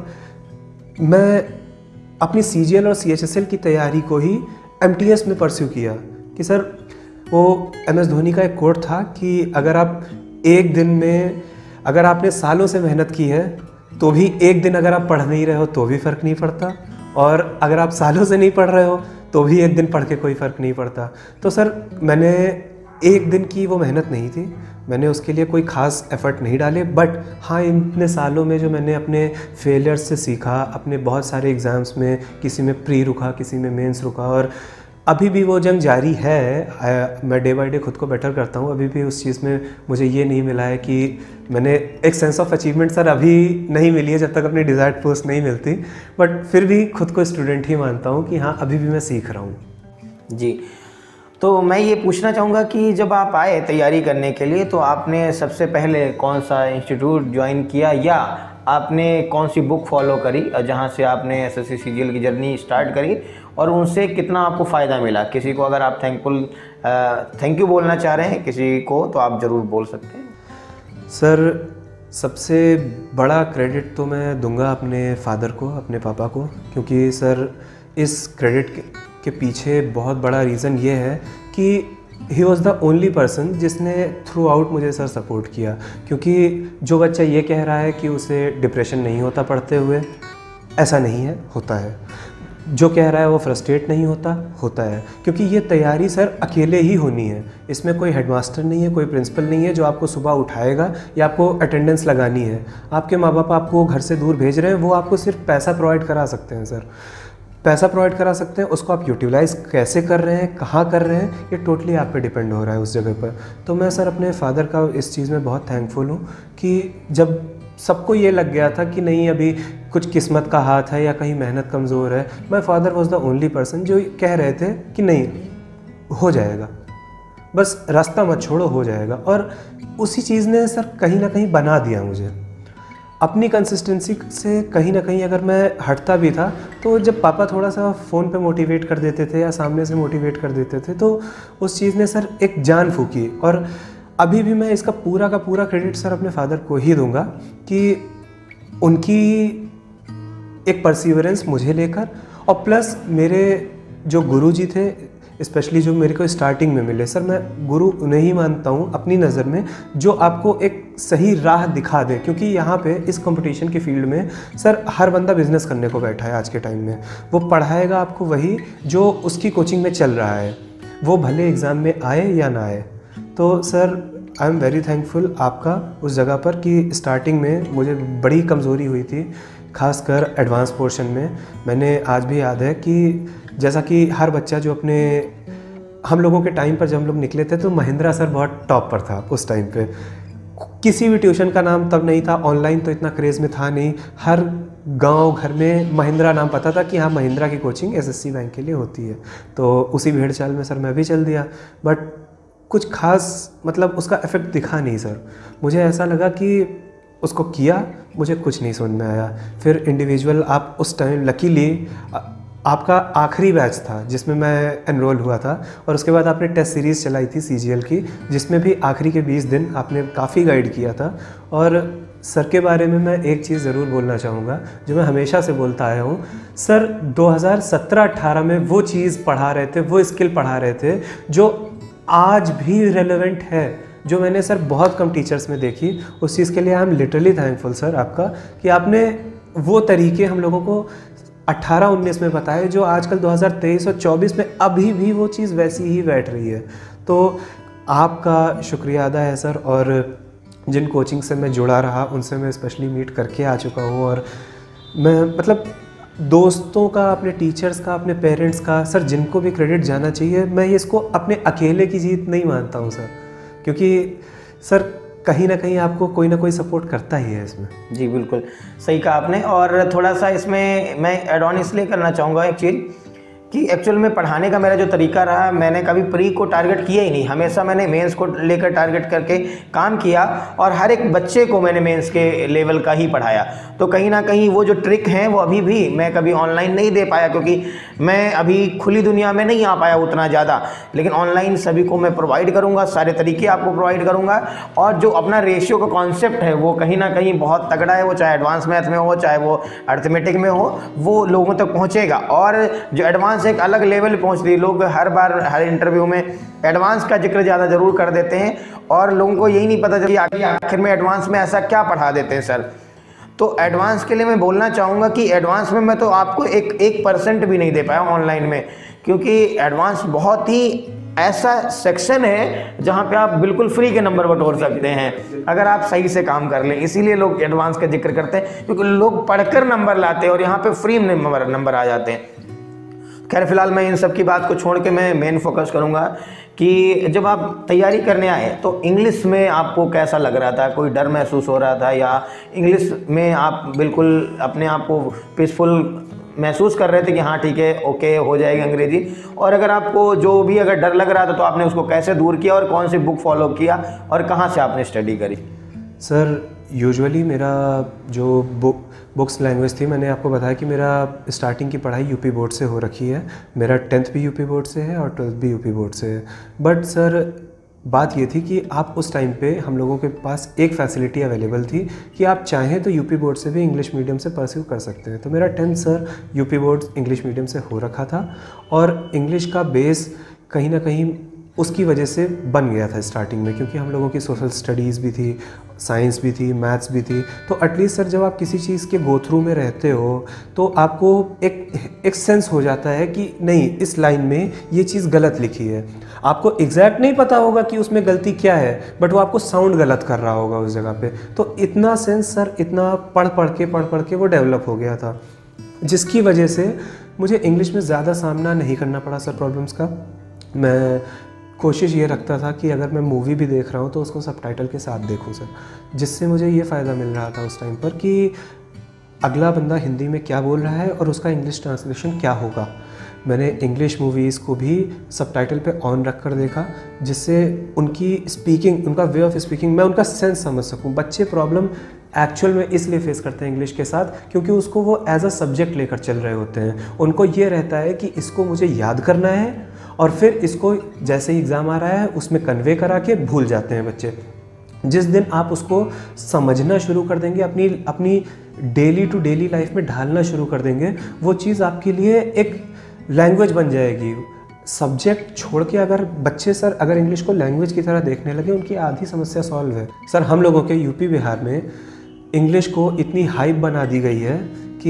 मैं अपनी सीजीएल और सीएचएसएल की तैयारी को ही एमटीएस में परस्यू किया कि सर वो एमएस धोनी का एक कोट था कि अगर आप एक दिन में, अगर आपने सालों से मेहनत की है तो भी एक दिन अगर आप पढ़ नहीं रहे हो तो भी फ़र्क नहीं पड़ता, और अगर आप सालों से नहीं पढ़ रहे हो तो भी एक दिन पढ़ के कोई फ़र्क नहीं पड़ता। तो सर मैंने एक दिन की वो मेहनत नहीं थी, मैंने उसके लिए कोई ख़ास एफ़र्ट नहीं डाले, बट हाँ इतने सालों में जो मैंने अपने फेलियर्स से सीखा, अपने बहुत सारे एग्ज़ाम्स में किसी में प्री रुका, किसी में मेंस रुका, और अभी भी वो जंग जारी है। मैं डे बाय डे खुद को बेटर करता हूँ। अभी भी उस चीज़ में मुझे ये नहीं मिला है कि मैंने एक सेंस ऑफ अचीवमेंट सर अभी नहीं मिली है जब तक अपनी डिज़ायर्ड पोस्ट नहीं मिलती, बट फिर भी खुद को स्टूडेंट ही मानता हूँ कि हाँ अभी भी मैं सीख रहा हूँ। जी, तो मैं ये पूछना चाहूँगा कि जब आप आए तैयारी करने के लिए तो आपने सबसे पहले कौन सा इंस्टीट्यूट ज्वाइन किया, या आपने कौन सी बुक फॉलो करी जहाँ से आपने एसएससी सीजीएल की जर्नी स्टार्ट करी, और उनसे कितना आपको फ़ायदा मिला? किसी को अगर आप थैंक यू बोलना चाह रहे हैं किसी को तो आप ज़रूर बोल सकते हैं। सर सबसे बड़ा क्रेडिट तो मैं दूंगा अपने फादर को, अपने पापा को, क्योंकि सर इस क्रेडिट के पीछे बहुत बड़ा रीज़न ये है कि he was the only person जिसने थ्रू आउट मुझे सर सपोर्ट किया। क्योंकि जो बच्चा ये कह रहा है कि उसे डिप्रेशन नहीं होता पढ़ते हुए, ऐसा नहीं है, होता है। जो कह रहा है वो फ्रस्ट्रेट नहीं होता, होता है। क्योंकि ये तैयारी सर अकेले ही होनी है, इसमें कोई हेडमास्टर नहीं है, कोई प्रिंसिपल नहीं है जो आपको सुबह उठाएगा या आपको अटेंडेंस लगानी है। आपके माँ बाप आपको घर से दूर भेज रहे हैं, वो आपको सिर्फ पैसा प्रोवाइड करा सकते हैं सर, पैसा प्रोवाइड करा सकते हैं। उसको आप यूटिलाइज़ कैसे कर रहे हैं, कहाँ कर रहे हैं, ये टोटली आप पे डिपेंड हो रहा है उस जगह पर। तो मैं सर अपने फादर का इस चीज़ में बहुत थैंकफुल हूँ कि जब सबको ये लग गया था कि नहीं अभी कुछ किस्मत का हाथ है या कहीं मेहनत कमज़ोर है, my father was the only person जो कह रहे थे कि नहीं हो जाएगा, बस रास्ता मत छोड़ो, हो जाएगा। और उसी चीज़ ने सर कहीं ना कहीं बना दिया मुझे। अपनी कंसिस्टेंसी से कहीं ना कहीं अगर मैं हटता भी था तो जब पापा थोड़ा सा फ़ोन पे मोटिवेट कर देते थे या सामने से मोटिवेट कर देते थे तो उस चीज़ ने सर एक जान फूकी। और अभी भी मैं इसका पूरा का पूरा क्रेडिट सर अपने फादर को ही दूंगा कि उनकी एक परसिवरेंस मुझे लेकर, और प्लस मेरे जो गुरुजी थे स्पेशली जो मेरे को स्टार्टिंग में मिले, सर मैं गुरु उन्हें ही मानता हूँ अपनी नज़र में जो आपको एक सही राह दिखा दें। क्योंकि यहाँ पे इस कंपटीशन की फील्ड में सर हर बंदा बिजनेस करने को बैठा है आज के टाइम में। वो पढ़ाएगा आपको वही जो उसकी कोचिंग में चल रहा है, वो भले एग्ज़ाम में आए या ना आए। तो sir I am very thankful आपका उस जगह पर कि स्टार्टिंग में मुझे बड़ी कमज़ोरी हुई थी, खासकर एडवांस पोर्शन में। मैंने आज भी याद है कि जैसा कि हर बच्चा जो अपने हम लोगों के टाइम पर जब हम लोग निकले थे तो महिंद्रा सर बहुत टॉप पर था उस टाइम पे। किसी भी ट्यूशन का नाम तब नहीं था, ऑनलाइन तो इतना क्रेज़ में था नहीं, हर गांव घर में महिंद्रा नाम पता था कि हाँ महिंद्रा की कोचिंग एसएससी बैंक के लिए होती है। तो उसी भेड़ चाल में सर मैं भी चल दिया, बट कुछ खास मतलब उसका इफ़ेक्ट दिखा नहीं सर। मुझे ऐसा लगा कि उसको किया, मुझे कुछ नहीं समझ में आया। फिर इंडिविजुअल आप उस टाइम लकीली आपका आखिरी बैच था जिसमें मैं एनरोल हुआ था, और उसके बाद आपने टेस्ट सीरीज़ चलाई थी सीजीएल की, जिसमें भी आखिरी के 20 दिन आपने काफ़ी गाइड किया था। और सर के बारे में मैं एक चीज़ ज़रूर बोलना चाहूँगा जो मैं हमेशा से बोलता आया हूँ। सर 2017-18 में वो चीज़ पढ़ा रहे थे, वो स्किल पढ़ा रहे थे जो आज भी रेलेवेंट है, जो मैंने सर बहुत कम टीचर्स में देखी। उस चीज़ के लिए I am literally thankful sir आपका कि आपने वो तरीके हम लोगों को 18-19 में बताए जो आजकल 2023 और 24 में अभी भी वो चीज़ वैसी ही बैठ रही है। तो आपका शुक्रिया अदा है सर। और जिन कोचिंग से मैं जुड़ा रहा उनसे मैं स्पेशली मीट करके आ चुका हूँ, और मैं मतलब दोस्तों का, अपने टीचर्स का, अपने पेरेंट्स का सर जिनको भी क्रेडिट जाना चाहिए, मैं ये इसको अपने अकेले की जीत नहीं मानता हूँ सर, क्योंकि सर कहीं ना कहीं आपको कोई ना कोई सपोर्ट करता ही है इसमें। जी बिल्कुल सही कहा आपने। और थोड़ा सा इसमें मैं ऐड ऑन इसलिए करना चाहूँगा एक चीज़ कि एक्चुअल में पढ़ाने का मेरा जो तरीका रहा, मैंने कभी प्री को टारगेट किया ही नहीं, हमेशा मैंने मेंस को लेकर टारगेट करके काम किया, और हर एक बच्चे को मैंने मेंस के लेवल का ही पढ़ाया। तो कहीं ना कहीं वो जो ट्रिक हैं वो अभी भी मैं कभी ऑनलाइन नहीं दे पाया, क्योंकि मैं अभी खुली दुनिया में नहीं आ पाया उतना ज़्यादा, लेकिन ऑनलाइन सभी को मैं प्रोवाइड करूँगा, सारे तरीके आपको प्रोवाइड करूँगा। और जो अपना रेशियो का कॉन्सेप्ट है वो कहीं ना कहीं बहुत तगड़ा है, वो चाहे एडवांस मैथ में हो चाहे वो अर्थमेटिक में हो, वो लोगों तक पहुँचेगा। और जो एडवांस एक अलग लेवल पे पहुंचती है, लोग हर बार हर इंटरव्यू में एडवांस का जिक्र ज़्यादा जरूर कर देते हैं, और लोगों को यही नहीं पता चलता कि आखिर में एडवांस में ऐसा क्या पढ़ा देते हैं सर। तो एडवांस के लिए मैं बोलना चाहूँगा कि एडवांस में मैं तो आपको 1% भी नहीं दे पाया ऑनलाइन में, क्योंकि एडवांस बहुत ही ऐसा सेक्शन है जहाँ पे आप बिल्कुल फ्री के नंबर बटोर सकते हैं अगर आप सही से काम कर लें। इसीलिए लोग एडवांस का जिक्र करते हैं, क्योंकि लोग पढ़कर नंबर लाते हैं और यहाँ पे फ्री नंबर आ जाते हैं। खैर फिलहाल मैं इन सब की बात को छोड़ के मैं मेन फोकस करूँगा कि जब आप तैयारी करने आए तो इंग्लिश में आपको कैसा लग रहा था, कोई डर महसूस हो रहा था, या इंग्लिश में आप बिल्कुल अपने आप को पीसफुल महसूस कर रहे थे कि हाँ ठीक है ओके हो जाएगी अंग्रेजी? और अगर आपको जो भी अगर डर लग रहा था तो आपने उसको कैसे दूर किया, और कौन सी बुक फॉलो किया, और कहाँ से आपने स्टडी करी? सर यूजुअली मेरा जो बुक्स लैंग्वेज थी, मैंने आपको बताया कि मेरा स्टार्टिंग की पढ़ाई यूपी बोर्ड से हो रखी है। मेरा 10th भी यूपी बोर्ड से है और 12th भी यूपी बोर्ड से है। बट सर बात ये थी कि आप उस टाइम पे हम लोगों के पास एक फैसिलिटी अवेलेबल थी कि आप चाहें तो यूपी बोर्ड से भी इंग्लिश मीडियम से परस्यू कर सकते हैं। तो मेरा 10th sir UP board English medium से हो रखा था और इंग्लिश का बेस कहीं ना कहीं उसकी वजह से बन गया था स्टार्टिंग में, क्योंकि हम लोगों की सोशल स्टडीज़ भी थी, साइंस भी थी, मैथ्स भी थी। तो एटलीस्ट सर जब आप किसी चीज़ के गो थ्रू में रहते हो तो आपको एक सेंस हो जाता है कि नहीं, इस लाइन में ये चीज़ गलत लिखी है। आपको एग्जैक्ट नहीं पता होगा कि उसमें गलती क्या है, बट वो आपको साउंड गलत कर रहा होगा उस जगह पे। तो इतना सेंस सर इतना पढ़ पढ़ के वो डेवलप हो गया था, जिसकी वजह से मुझे इंग्लिश में ज़्यादा सामना नहीं करना पड़ा सर प्रॉब्लम्स का। मैं कोशिश ये रखता था कि अगर मैं मूवी भी देख रहा हूँ तो उसको सबटाइटल के साथ देखूँ सर, जिससे मुझे ये फ़ायदा मिल रहा था उस टाइम पर कि अगला बंदा हिंदी में क्या बोल रहा है और उसका इंग्लिश ट्रांसलेशन क्या होगा। मैंने इंग्लिश मूवीज़ को भी सबटाइटल पे ऑन रख कर देखा, जिससे उनकी स्पीकिंग, उनका वे ऑफ स्पीकिंग, मैं उनका सेंस समझ सकूं। बच्चे प्रॉब्लम एक्चुअल में इसलिए फेस करते हैं इंग्लिश के साथ क्योंकि उसको वो एज अ सब्जेक्ट लेकर चल रहे होते हैं। उनको ये रहता है कि इसको मुझे याद करना है और फिर इसको जैसे ही एग्ज़ाम आ रहा है उसमें कन्वे करा के भूल जाते हैं बच्चे। जिस दिन आप उसको समझना शुरू कर देंगे, अपनी डेली टू डेली लाइफ में ढालना शुरू कर देंगे, वो चीज़ आपके लिए एक लैंग्वेज बन जाएगी। सब्जेक्ट छोड़ के अगर बच्चे सर अगर इंग्लिश को लैंग्वेज की तरह देखने लगे, उनकी आधी समस्या सॉल्व है। सर हम लोगों के यूपी बिहार में इंग्लिश को इतनी हाइप बना दी गई है कि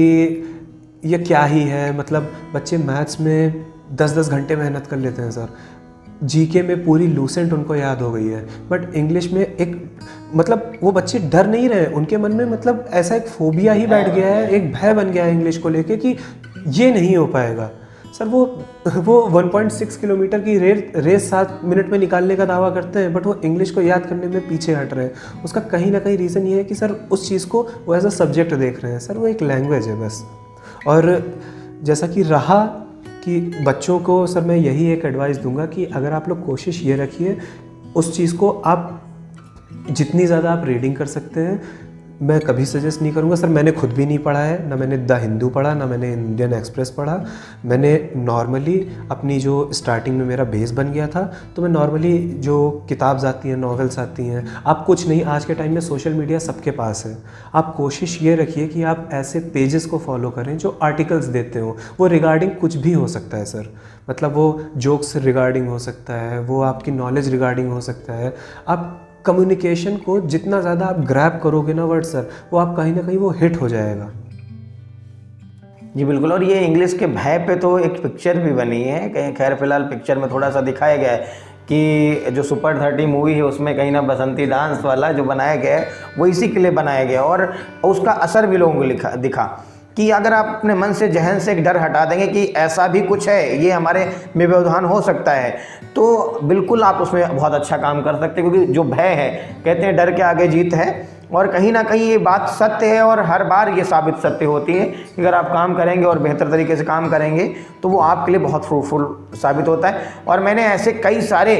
ये क्या ही है, मतलब बच्चे मैथ्स में 10-10 घंटे मेहनत कर लेते हैं सर, जीके में पूरी लूसेंट उनको याद हो गई है, बट इंग्लिश में एक मतलब वो बच्चे डर नहीं रहे, उनके मन में मतलब ऐसा एक फोबिया ही बैठ गया है, एक भय बन गया है इंग्लिश को लेके कि ये नहीं हो पाएगा। सर वो 1.6 किलोमीटर की रेस 7 मिनट में निकालने का दावा करते हैं, बट वो इंग्लिश को याद करने में पीछे हट रहे हैं। उसका कहीं ना कहीं रीज़न ये है कि सर उस चीज़ को वो एज अ सब्जेक्ट देख रहे हैं। सर वो एक लैंग्वेज है बस। और जैसा कि रहा कि बच्चों को सर मैं यही एक एडवाइस दूंगा कि अगर आप लोग कोशिश ये रखिए उस चीज़ को, आप जितनी ज़्यादा आप रीडिंग कर सकते हैं, मैं कभी सजेस्ट नहीं करूंगा सर, मैंने खुद भी नहीं पढ़ा है, ना मैंने द हिंदू पढ़ा, ना मैंने इंडियन एक्सप्रेस पढ़ा। मैंने नॉर्मली अपनी जो स्टार्टिंग में मेरा बेस बन गया था, तो मैं नॉर्मली जो किताब्स आती हैं, नॉवेल्स आती हैं, आप कुछ नहीं, आज के टाइम में सोशल मीडिया सबके पास है, आप कोशिश ये रखिए कि आप ऐसे पेजेस को फॉलो करें जो आर्टिकल्स देते हो। वो रिगार्डिंग कुछ भी हो सकता है सर, मतलब वो जोक्स रिगार्डिंग हो सकता है, वो आपकी नॉलेज रिगार्डिंग हो सकता है। आप कम्युनिकेशन को जितना ज़्यादा आप ग्रैब करोगे ना वर्ड सर, वो आप कहीं ना कहीं वो हिट हो जाएगा। जी बिल्कुल। और ये इंग्लिश के भय पे तो एक पिक्चर भी बनी है, कहीं खैर फिलहाल पिक्चर में थोड़ा सा दिखाया गया है कि जो सुपर 30 मूवी है उसमें कहीं ना बसंती डांस वाला जो बनाया गया है वो इसी के लिए बनाया गया, और उसका असर भी लोगों को दिखा कि अगर आप अपने मन से, जहन से एक डर हटा देंगे कि ऐसा भी कुछ है, ये हमारे में व्यवधान हो सकता है, तो बिल्कुल आप उसमें बहुत अच्छा काम कर सकते हैं। क्योंकि जो भय है, कहते हैं डर के आगे जीत है, और कहीं ना कहीं ये बात सत्य है और हर बार ये साबित सत्य होती है कि अगर आप काम करेंगे और बेहतर तरीके से काम करेंगे तो वो आपके लिए बहुत फ्रूटफुल साबित होता है। और मैंने ऐसे कई सारे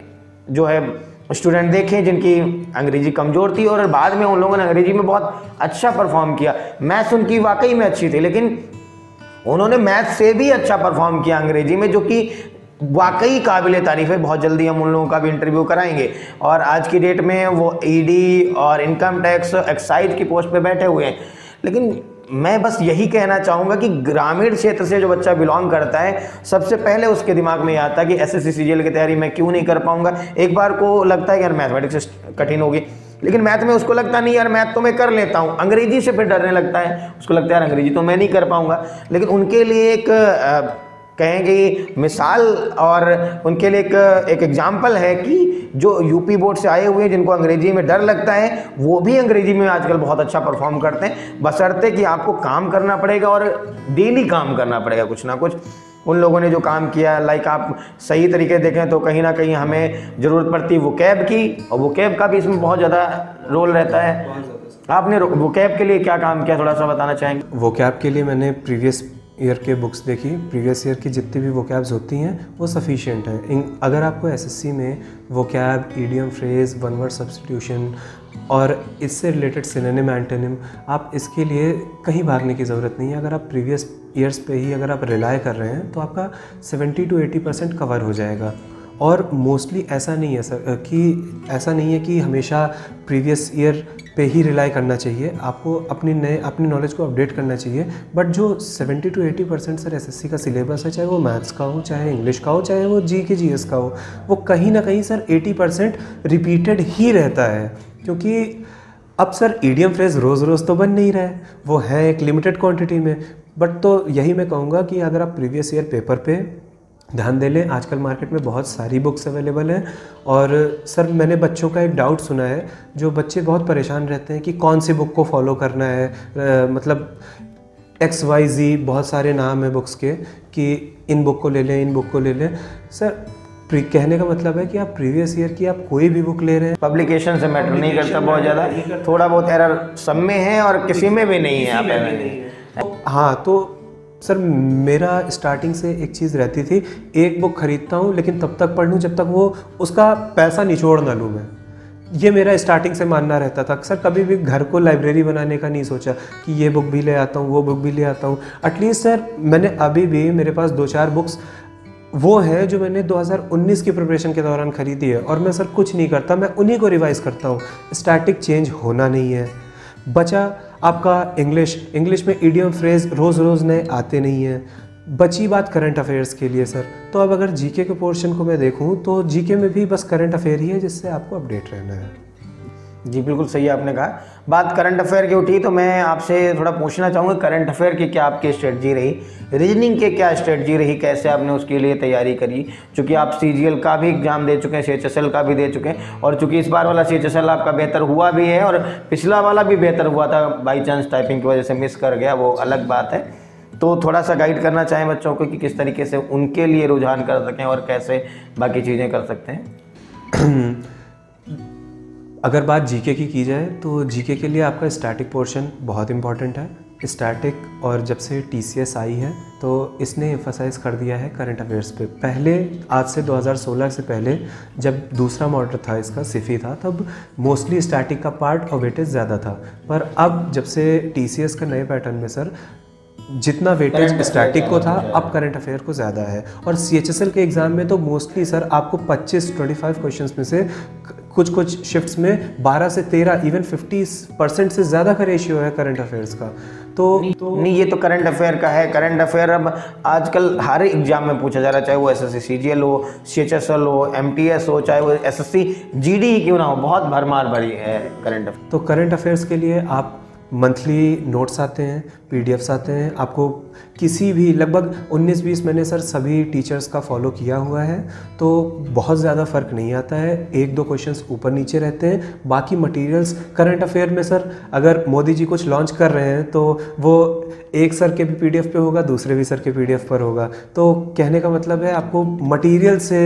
जो है स्टूडेंट देखे जिनकी अंग्रेजी कमज़ोर थी और बाद में उन लोगों ने अंग्रेजी में बहुत अच्छा परफॉर्म किया। मैथ्स उनकी वाकई में अच्छी थी, लेकिन उन्होंने मैथ्स से भी अच्छा परफॉर्म किया अंग्रेजी में, जो कि वाकई काबिल तारीफ़ है। बहुत जल्दी हम उन लोगों का भी इंटरव्यू कराएंगे, और आज की डेट में वो ईडी और इनकम टैक्स, एक्साइज की पोस्ट पे बैठे हुए हैं। लेकिन मैं बस यही कहना चाहूँगा कि ग्रामीण क्षेत्र से जो बच्चा बिलोंग करता है, सबसे पहले उसके दिमाग में आता है कि एसएससी सीजीएल की तैयारी मैं क्यों नहीं कर पाऊँगा। एक बार को लगता है कि यार मैथमेटिक्स कठिन होगी, लेकिन मैथ में उसको लगता नहीं यार मैथ तो मैं कर लेता हूँ। अंग्रेजी से फिर डरने लगता है, उसको लगता है यार अंग्रेजी तो मैं नहीं कर पाऊँगा। लेकिन उनके लिए एक कहेंगे मिसाल और उनके लिए एक एग्जाम्पल है कि जो यूपी बोर्ड से आए हुए हैं, जिनको अंग्रेजी में डर लगता है, वो भी अंग्रेजी में आजकल बहुत अच्छा परफॉर्म करते हैं, बशर्ते कि आपको काम करना पड़ेगा और डेली काम करना पड़ेगा कुछ ना कुछ। उन लोगों ने जो काम किया, लाइक आप सही तरीके देखें तो कहीं ना कहीं हमें ज़रूरत पड़ती है वोकैब की, और वोकैब का भी इसमें बहुत ज़्यादा रोल रहता है। आपने वोकैब के लिए क्या काम किया, थोड़ा सा बताना चाहेंगे? वोकैब के लिए मैंने प्रीवियस ईयर के बुक्स देखी, प्रीवियस ईयर की जितनी भी वोकैब्स होती हैं वो सफिशिएंट हैं। अगर आपको एसएससी में vocab, idiom phrase, one word substitution और इससे रिलेटेड सिनोनिम, एंटोनिम, आप इसके लिए कहीं भागने की ज़रूरत नहीं है। अगर आप प्रीवियस ईयर्स पे ही अगर आप रिलाय कर रहे हैं तो आपका 70 to 80% कवर हो जाएगा। और मोस्टली ऐसा नहीं है सर कि हमेशा प्रीवियस ईयर पे ही रिलाई करना चाहिए, आपको अपनी नॉलेज को अपडेट करना चाहिए। बट जो 70 to 80% सर एसएससी का सिलेबस है, चाहे वो मैथ्स का हो, चाहे इंग्लिश का हो, चाहे वो जीके जीएस का हो, वो कहीं ना कहीं सर 80% रिपीटेड ही रहता है। क्योंकि अब सर ईडियम फ्रेज रोज़ रोज़ तो बन नहीं रहा है, वो है एक लिमिटेड क्वांटिटी में। बट तो यही मैं कहूँगा कि अगर आप प्रीवियस ईयर पेपर पे ध्यान दे लें, आजकल मार्केट में बहुत सारी बुक्स अवेलेबल हैं। और सर मैंने बच्चों का एक डाउट सुना है, जो बच्चे बहुत परेशान रहते हैं कि कौन सी बुक को फॉलो करना है, मतलब XYZ बहुत सारे नाम है बुक्स के कि इन बुक को ले लें, इन बुक को ले लें। सर कहने का मतलब है कि आप प्रीवियस ईयर की आप कोई भी बुक ले रहे हैं, पब्लिकेशन से मैटर नहीं करता बहुत ज़्यादा, थोड़ा बहुत एरर सब में है और किसी में भी नहीं है आप। हाँ, तो सर मेरा स्टार्टिंग से एक चीज़ रहती थी, एक बुक खरीदता हूँ लेकिन तब तक पढ़ लूँ जब तक वो उसका पैसा निचोड़ ना लूँ मैं। ये मेरा स्टार्टिंग से मानना रहता था। सर कभी भी घर को लाइब्रेरी बनाने का नहीं सोचा कि ये बुक भी ले आता हूँ, वो बुक भी ले आता हूँ। एटलीस्ट सर मैंने अभी भी मेरे पास 2-4 बुक्स वो है जो मैंने 2019 की प्रिपरेशन के दौरान खरीदी है, और मैं सर कुछ नहीं करता, मैं उन्हीं को रिवाइज करता हूँ। स्टैटिक चेंज होना नहीं है। बचा आपका इंग्लिश में ईडियम फ्रेज रोज़ रोज़ नए आते नहीं हैं। बची बात करंट अफेयर्स के लिए सर, तो अब अगर जीके के पोर्शन को मैं देखूं तो जीके में भी बस करंट अफेयर ही है जिससे आपको अपडेट रहना है। जी बिल्कुल सही आपने कहा। बात करंट अफेयर की उठी तो मैं आपसे थोड़ा पूछना चाहूँगा, करंट अफेयर की क्या आपकी स्ट्रेटजी रही, रीजनिंग के क्या स्ट्रेटजी रही, कैसे आपने उसके लिए तैयारी करी? चूँकि आप CGL का भी एग्जाम दे चुके हैं, CHSL का भी दे चुके हैं, और चूँकि इस बार वाला CHSL आपका बेहतर हुआ भी है और पिछला वाला भी बेहतर हुआ था, बाई चांस टाइपिंग की वजह से मिस कर गया, वो अलग बात है। तो थोड़ा सा गाइड करना चाहें बच्चों को कि किस तरीके से उनके लिए रुझान कर सकें और कैसे बाकी चीज़ें कर सकते हैं। अगर बात जीके की जाए तो जीके के लिए आपका स्टैटिक पोर्शन बहुत इंपॉर्टेंट है। स्टैटिक, और जब से TCS आई है तो इसने एम्फसाइज कर दिया है करंट अफेयर्स पे। पहले आज से 2016 से पहले जब दूसरा मॉडल था इसका, सिफी था, तब मोस्टली स्टैटिक का पार्ट और वेटेज ज़्यादा था। पर अब जब से TCS का नए पैटर्न में सर जितना वेटेज स्टैटिक को था, अब करंट अफेयर को ज़्यादा है। और CHSL के एग्ज़ाम में तो मोस्टली सर आपको 25-25 क्वेश्चंस में से कुछ शिफ्ट्स में 12 से 13 इवन 50% से ज़्यादा का रेशियो है करंट अफेयर्स का। तो नहीं, ये तो करंट अफेयर का है। करंट अफेयर अब आजकल हर एग्जाम में पूछा जा रहा है, चाहे वो SSC CGL हो, CHSL हो, MTS हो, चाहे वो SSC GD ही क्यों ना हो, बहुत भरमार भरी है करंट अफेयर। तो करंट अफेयर्स के लिए आप मंथली नोट्स आते हैं, PDFs आते हैं, आपको किसी भी लगभग 19-20 मैंने सर सभी टीचर्स का फॉलो किया हुआ है, तो बहुत ज़्यादा फ़र्क नहीं आता है। 1-2 क्वेश्चंस ऊपर नीचे रहते हैं। बाकी मटेरियल्स करंट अफेयर में सर अगर मोदी जी कुछ लॉन्च कर रहे हैं तो वो एक सर के भी PDF पे होगा, दूसरे भी सर के PDF पर होगा। तो कहने का मतलब है आपको मटीरियल से,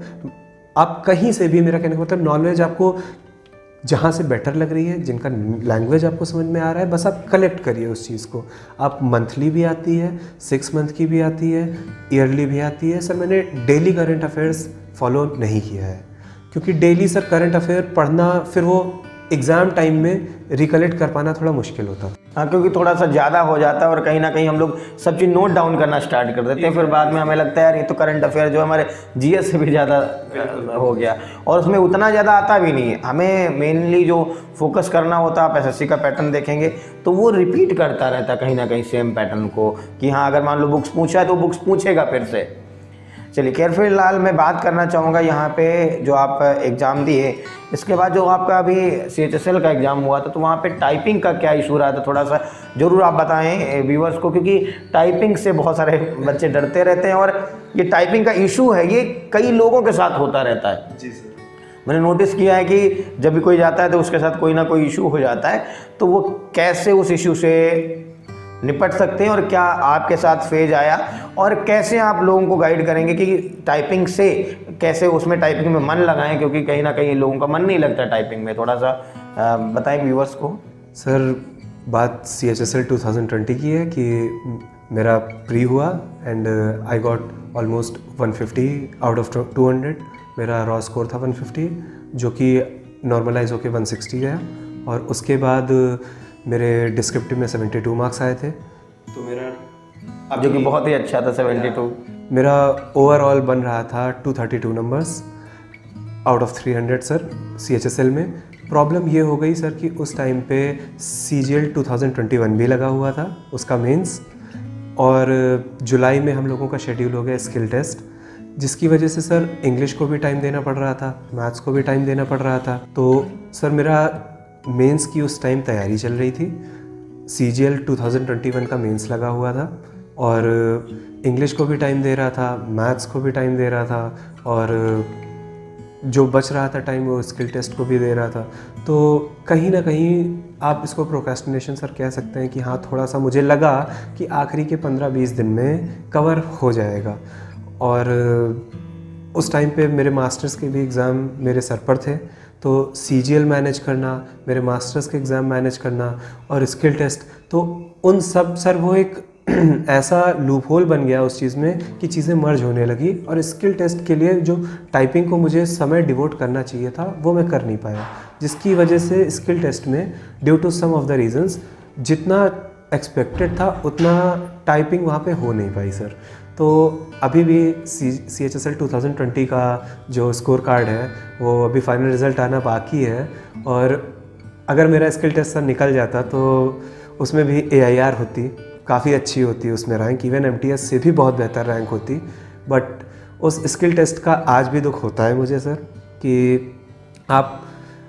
आप कहीं से भी, मेरा कहने का मतलब नॉलेज आपको जहाँ से बेटर लग रही है, जिनका लैंग्वेज आपको समझ में आ रहा है, बस आप कलेक्ट करिए उस चीज़ को। आप मंथली भी आती है, 6 मंथ की भी आती है, ईयरली भी आती है। सर मैंने डेली करंट अफेयर्स फॉलो नहीं किया है, क्योंकि डेली सर करंट अफेयर पढ़ना, फिर वो एग्ज़ाम टाइम में रिकलेक्ट कर पाना थोड़ा मुश्किल होता है। हाँ, क्योंकि थोड़ा सा ज़्यादा हो जाता है और कहीं ना कहीं हम लोग सब चीज़ नोट डाउन करना स्टार्ट कर देते हैं, फिर बाद में हमें लगता है यार ये तो करंट अफेयर जो हमारे GS से भी ज़्यादा हो गया, और उसमें उतना ज़्यादा आता भी नहीं है। हमें मेनली जो फोकस करना होता है, आप SSC का पैटर्न देखेंगे तो वो रिपीट करता रहता है कहीं ना कहीं सेम पैटर्न को, कि हाँ अगर मान लो बुक्स पूछा है तो बुक्स पूछेगा फिर से। चलिए खैर, फिलहाल मैं बात करना चाहूँगा यहाँ पे जो आप एग्ज़ाम दिए, इसके बाद जो आपका अभी CHSL का एग्ज़ाम हुआ था, तो वहाँ पे टाइपिंग का क्या इशू रहा था, थोड़ा सा ज़रूर आप बताएं व्यूअर्स को, क्योंकि टाइपिंग से बहुत सारे बच्चे डरते रहते हैं और ये टाइपिंग का इशू है, ये कई लोगों के साथ होता रहता है। जी सर, मैंने नोटिस किया है कि जब भी कोई जाता है तो उसके साथ कोई ना कोई इशू हो जाता है, तो वो कैसे उस इशू से निपट सकते हैं और क्या आपके साथ फेज आया, और कैसे आप लोगों को गाइड करेंगे कि टाइपिंग से कैसे उसमें टाइपिंग में मन लगाएं, क्योंकि कहीं ना कहीं लोगों का मन नहीं लगता टाइपिंग में, थोड़ा सा बताएं व्यूअर्स को। सर बात CHSL 2020 की है कि मेरा प्री हुआ and I got almost 150 out of 200। मेरा रॉ स्कोर था 150, जो कि नॉर्मलाइज होकर 160 गया, और उसके बाद मेरे डिस्क्रिप्टिव में 72 मार्क्स आए थे, तो मेरा जो कि बहुत ही अच्छा था 72। मेरा ओवरऑल बन रहा था 232 numbers out of 300 sir CHSL में। प्रॉब्लम ये हो गई सर कि उस टाइम पे CGL 2021 भी लगा हुआ था उसका मेंस, और जुलाई में हम लोगों का शेड्यूल हो गया स्किल टेस्ट, जिसकी वजह से सर इंग्लिश को भी टाइम देना पड़ रहा था, मैथ्स को भी टाइम देना पड़ रहा था। तो सर मेरा मेंस की उस टाइम तैयारी चल रही थी, CGL 2021 का मेंस लगा हुआ था, और इंग्लिश को भी टाइम दे रहा था, मैथ्स को भी टाइम दे रहा था, और जो बच रहा था टाइम वो स्किल टेस्ट को भी दे रहा था। तो कहीं ना कहीं आप इसको प्रोक्रेस्टिनेशन सर कह सकते हैं कि हाँ, थोड़ा सा मुझे लगा कि आखिरी के 15-20 दिन में कवर हो जाएगा। और उस टाइम पे मेरे मास्टर्स के भी एग्ज़ाम मेरे सर पर थे, तो CGL मैनेज करना, मेरे मास्टर्स के एग्ज़ाम मैनेज करना और स्किल टेस्ट, तो उन सब सर वो एक ऐसा लूप होल बन गया उस चीज़ में कि चीज़ें मर्ज होने लगी, और स्किल टेस्ट के लिए जो टाइपिंग को मुझे समय डिवोट करना चाहिए था वो मैं कर नहीं पाया, जिसकी वजह से स्किल टेस्ट में due to some of the reasons जितना एक्सपेक्टेड था उतना टाइपिंग वहाँ पे हो नहीं पाई सर। तो अभी भी CHSL 2020 का जो स्कोर कार्ड है वो अभी फाइनल रिज़ल्ट आना बाकी है, और अगर मेरा स्किल टेस्ट सर निकल जाता तो उसमें भी AIR होती, काफ़ी अच्छी होती उसमें रैंक, इवन MTS से भी बहुत बेहतर रैंक होती। बट उस स्किल टेस्ट का आज भी दुख होता है मुझे सर कि आप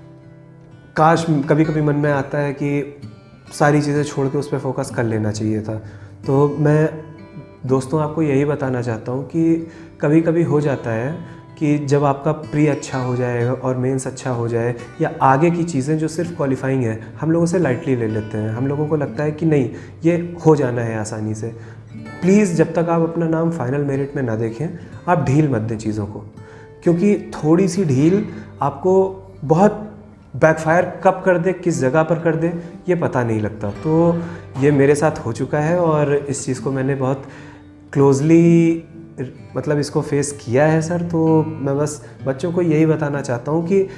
काश, कभी कभी मन में आता है कि सारी चीज़ें छोड़ के उस पर फोकस कर लेना चाहिए था। तो मैं दोस्तों आपको यही बताना चाहता हूँ कि कभी कभी हो जाता है कि जब आपका प्री अच्छा हो जाएगा और मेंस अच्छा हो जाए, या आगे की चीज़ें जो सिर्फ क्वालिफाइंग है हम लोग उसे लाइटली ले लेते हैं, हम लोगों को लगता है कि नहीं ये हो जाना है आसानी से। प्लीज़ जब तक आप अपना नाम फाइनल मेरिट में ना देखें आप ढील मत दें चीज़ों को, क्योंकि थोड़ी सी ढील आपको बहुत बैकफायर कब कर दे, किस जगह पर कर दे, ये पता नहीं लगता। तो ये मेरे साथ हो चुका है और इस चीज़ को मैंने बहुत क्लोजली मतलब इसको फेस किया है सर। तो मैं बस बच्चों को यही बताना चाहता हूँ कि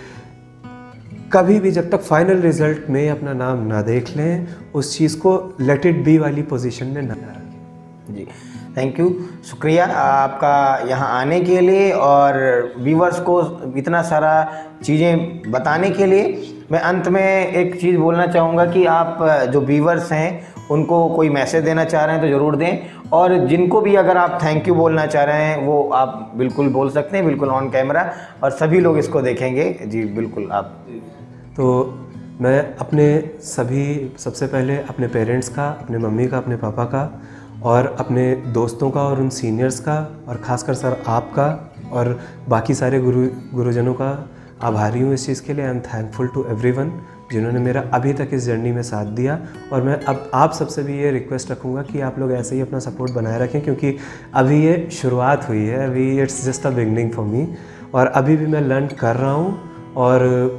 कभी भी जब तक फाइनल रिजल्ट में अपना नाम ना देख लें उस चीज़ को लेट इट बी वाली पोजीशन में ना रखें। जी, थैंक यू, शुक्रिया आपका यहाँ आने के लिए और व्यूवर्स को इतना सारा चीज़ें बताने के लिए। मैं अंत में एक चीज़ बोलना चाहूँगा कि आप जो व्यूवर्स हैं उनको कोई मैसेज देना चाह रहे हैं तो ज़रूर दें, और जिनको भी अगर आप थैंक यू बोलना चाह रहे हैं वो आप बिल्कुल बोल सकते हैं, बिल्कुल ऑन कैमरा, और सभी लोग इसको देखेंगे। जी बिल्कुल आप। तो मैं अपने सबसे पहले अपने पेरेंट्स का, अपने मम्मी का, अपने पापा का, और अपने दोस्तों का और उन सीनियर्स का, और ख़ासकर सर आपका और बाकी सारे गुरुजनों का आभारी हूँ इस चीज़ के लिए। I am thankful to everyone जिन्होंने मेरा अभी तक इस जर्नी में साथ दिया। और मैं अब आप सबसे भी ये रिक्वेस्ट रखूँगा कि आप लोग ऐसे ही अपना सपोर्ट बनाए रखें, क्योंकि अभी ये शुरुआत हुई है, अभी it's just a beginning for me, और अभी भी मैं लर्न कर रहा हूँ। और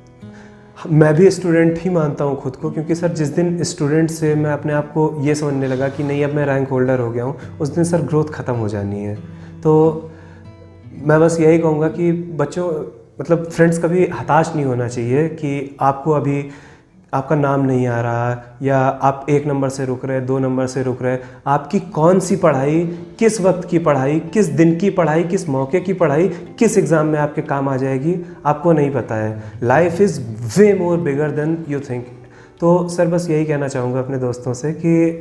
मैं भी स्टूडेंट ही मानता हूँ खुद को, क्योंकि सर जिस दिन स्टूडेंट से मैं अपने आप को ये समझने लगा कि नहीं अब मैं रैंक होल्डर हो गया हूँ, उस दिन सर ग्रोथ ख़त्म हो जानी है। तो मैं बस यही कहूँगा कि बच्चों मतलब फ्रेंड्स कभी हताश नहीं होना चाहिए कि आपको अभी आपका नाम नहीं आ रहा, या आप 1 नंबर से रुक रहे, 2 नंबर से रुक रहे। आपकी कौन सी पढ़ाई, किस वक्त की पढ़ाई, किस दिन की पढ़ाई, किस मौके की पढ़ाई, किस एग्ज़ाम में आपके काम आ जाएगी आपको नहीं पता है। Life is way more bigger than you think. तो सर बस यही कहना चाहूँगा अपने दोस्तों से कि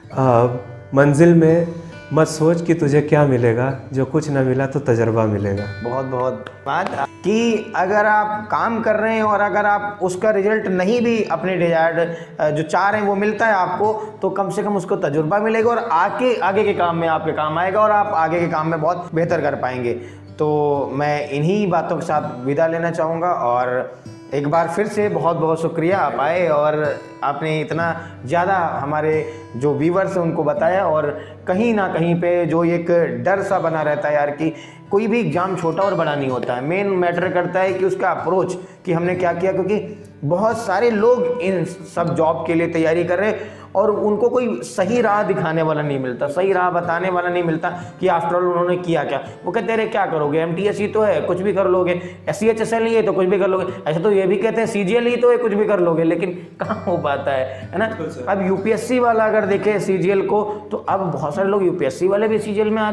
मंजिल में मत सोच कि तुझे क्या मिलेगा, जो कुछ ना मिला तो तजर्बा मिलेगा। बहुत बहुत बात कि अगर आप काम कर रहे हैं और अगर आप उसका रिजल्ट नहीं भी अपने डिजायर्ड जो चाह रहे हैं वो मिलता है आपको, तो कम से कम उसको तजुर्बा मिलेगा और आगे के काम में आपके काम आएगा और आप आगे के काम में बहुत बेहतर कर पाएंगे। तो मैं इन्हीं बातों के साथ विदा लेना चाहूँगा, और एक बार फिर से बहुत बहुत शुक्रिया आप आए और आपने इतना ज़्यादा हमारे जो व्यूवर्स हैं उनको बताया। और कहीं ना कहीं पे जो एक डर सा बना रहता है यार कि कोई भी एग्ज़ाम छोटा और बड़ा नहीं होता है, मेन मैटर करता है कि उसका अप्रोच कि हमने क्या किया, क्योंकि बहुत सारे लोग इन सब जॉब के लिए तैयारी कर रहे हैं और उनको कोई सही राह दिखाने वाला नहीं मिलता, सही राह बताने वाला नहीं मिलता कि आफ्टर ऑल उन्होंने किया क्या। वो कहते हैं अरे क्या करोगे, MTS ही तो है कुछ भी कर लोगे, CHSL ही है तो कुछ भी कर लोगे, ऐसा तो ये भी कहते हैं CGL ही तो है कुछ भी कर लोगे, लेकिन कहाँ हो पाता है ना। अब UPSC वाला अगर देखें CGL को, तो अब बहुत सारे लोग UPSC वाले भी CGL में आ रहे हैं।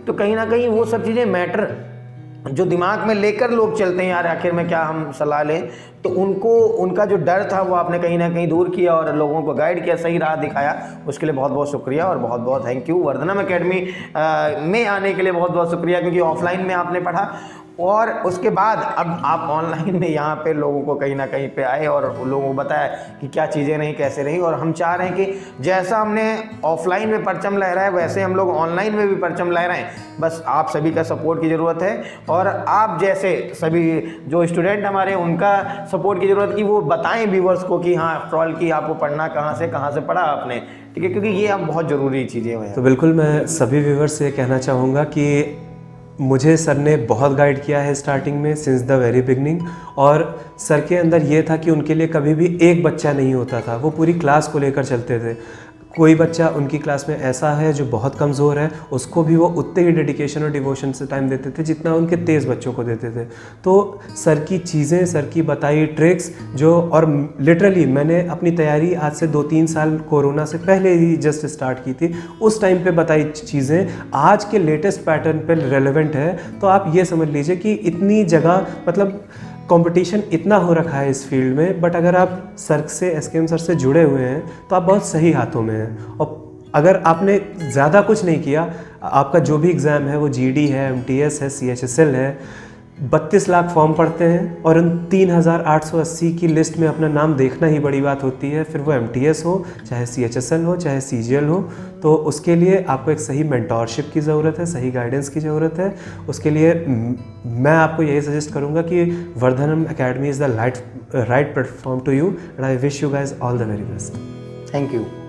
तो कहीं ना कहीं वो सब चीज़ें मैटर जो दिमाग में लेकर लोग चलते हैं, यार आखिर में क्या हम सलाह लें, तो उनको उनका जो डर था वो आपने कहीं ना कहीं दूर किया और लोगों को गाइड किया, सही राह दिखाया। उसके लिए बहुत बहुत शुक्रिया और बहुत बहुत थैंक यू। वर्धनम एकेडमी में आने के लिए बहुत बहुत शुक्रिया, क्योंकि ऑफलाइन में आपने पढ़ा और उसके बाद अब आप ऑनलाइन में यहाँ पे लोगों को कहीं ना कहीं पे आए और लोगों को बताया कि क्या चीज़ें रहीं, कैसे रहीं। और हम चाह रहे हैं कि जैसा हमने ऑफलाइन में परचम लहराया वैसे हम लोग ऑनलाइन में भी परचम लहराएं। बस आप सभी का सपोर्ट की ज़रूरत है और आप जैसे सभी जो स्टूडेंट हमारे उनका सपोर्ट की ज़रूरत, कि वो बताएं व्यूअर्स को कि हाँ आफ्टर ऑल की आपको पढ़ना कहाँ से पढ़ा आपने, ठीक है, क्योंकि ये अब बहुत ज़रूरी चीज़ें हैं। तो बिल्कुल मैं सभी व्यूअर्स से कहना चाहूँगा कि मुझे सर ने बहुत गाइड किया है स्टार्टिंग में, सिंस द वेरी बिगनिंग। और सर के अंदर ये था कि उनके लिए कभी भी एक बच्चा नहीं होता था, वो पूरी क्लास को लेकर चलते थे। कोई बच्चा उनकी क्लास में ऐसा है जो बहुत कमज़ोर है, उसको भी वो उतने ही डेडिकेशन और डिवोशन से टाइम देते थे जितना उनके तेज़ बच्चों को देते थे। तो सर की चीज़ें, सर की बताई ट्रिक्स जो, और लिटरली मैंने अपनी तैयारी आज से 2-3 साल कोरोना से पहले ही जस्ट स्टार्ट की थी, उस टाइम पे बताई चीज़ें आज के लेटेस्ट पैटर्न पे रेलेवेंट है। तो आप ये समझ लीजिए कि इतनी जगह, मतलब कंपटीशन इतना हो रखा है इस फील्ड में, बट अगर आप सर से, एसकेएम सर से जुड़े हुए हैं तो आप बहुत सही हाथों में हैं। और अगर आपने ज़्यादा कुछ नहीं किया, आपका जो भी एग्ज़ाम है वो जीडी है, एमटीएस है, सीएचएसएल है, 32 लाख फॉर्म पड़ते हैं और उन 3880 की लिस्ट में अपना नाम देखना ही बड़ी बात होती है। फिर वो एमटीएस हो, चाहे सीएचएसएल हो, चाहे सीजीएल हो, तो उसके लिए आपको एक सही मेंटोरशिप की ज़रूरत है, सही गाइडेंस की ज़रूरत है। उसके लिए मैं आपको यही सजेस्ट करूँगा कि Vardhanam academy is the right platform to you, and I wish you guys all the very best. Thank you.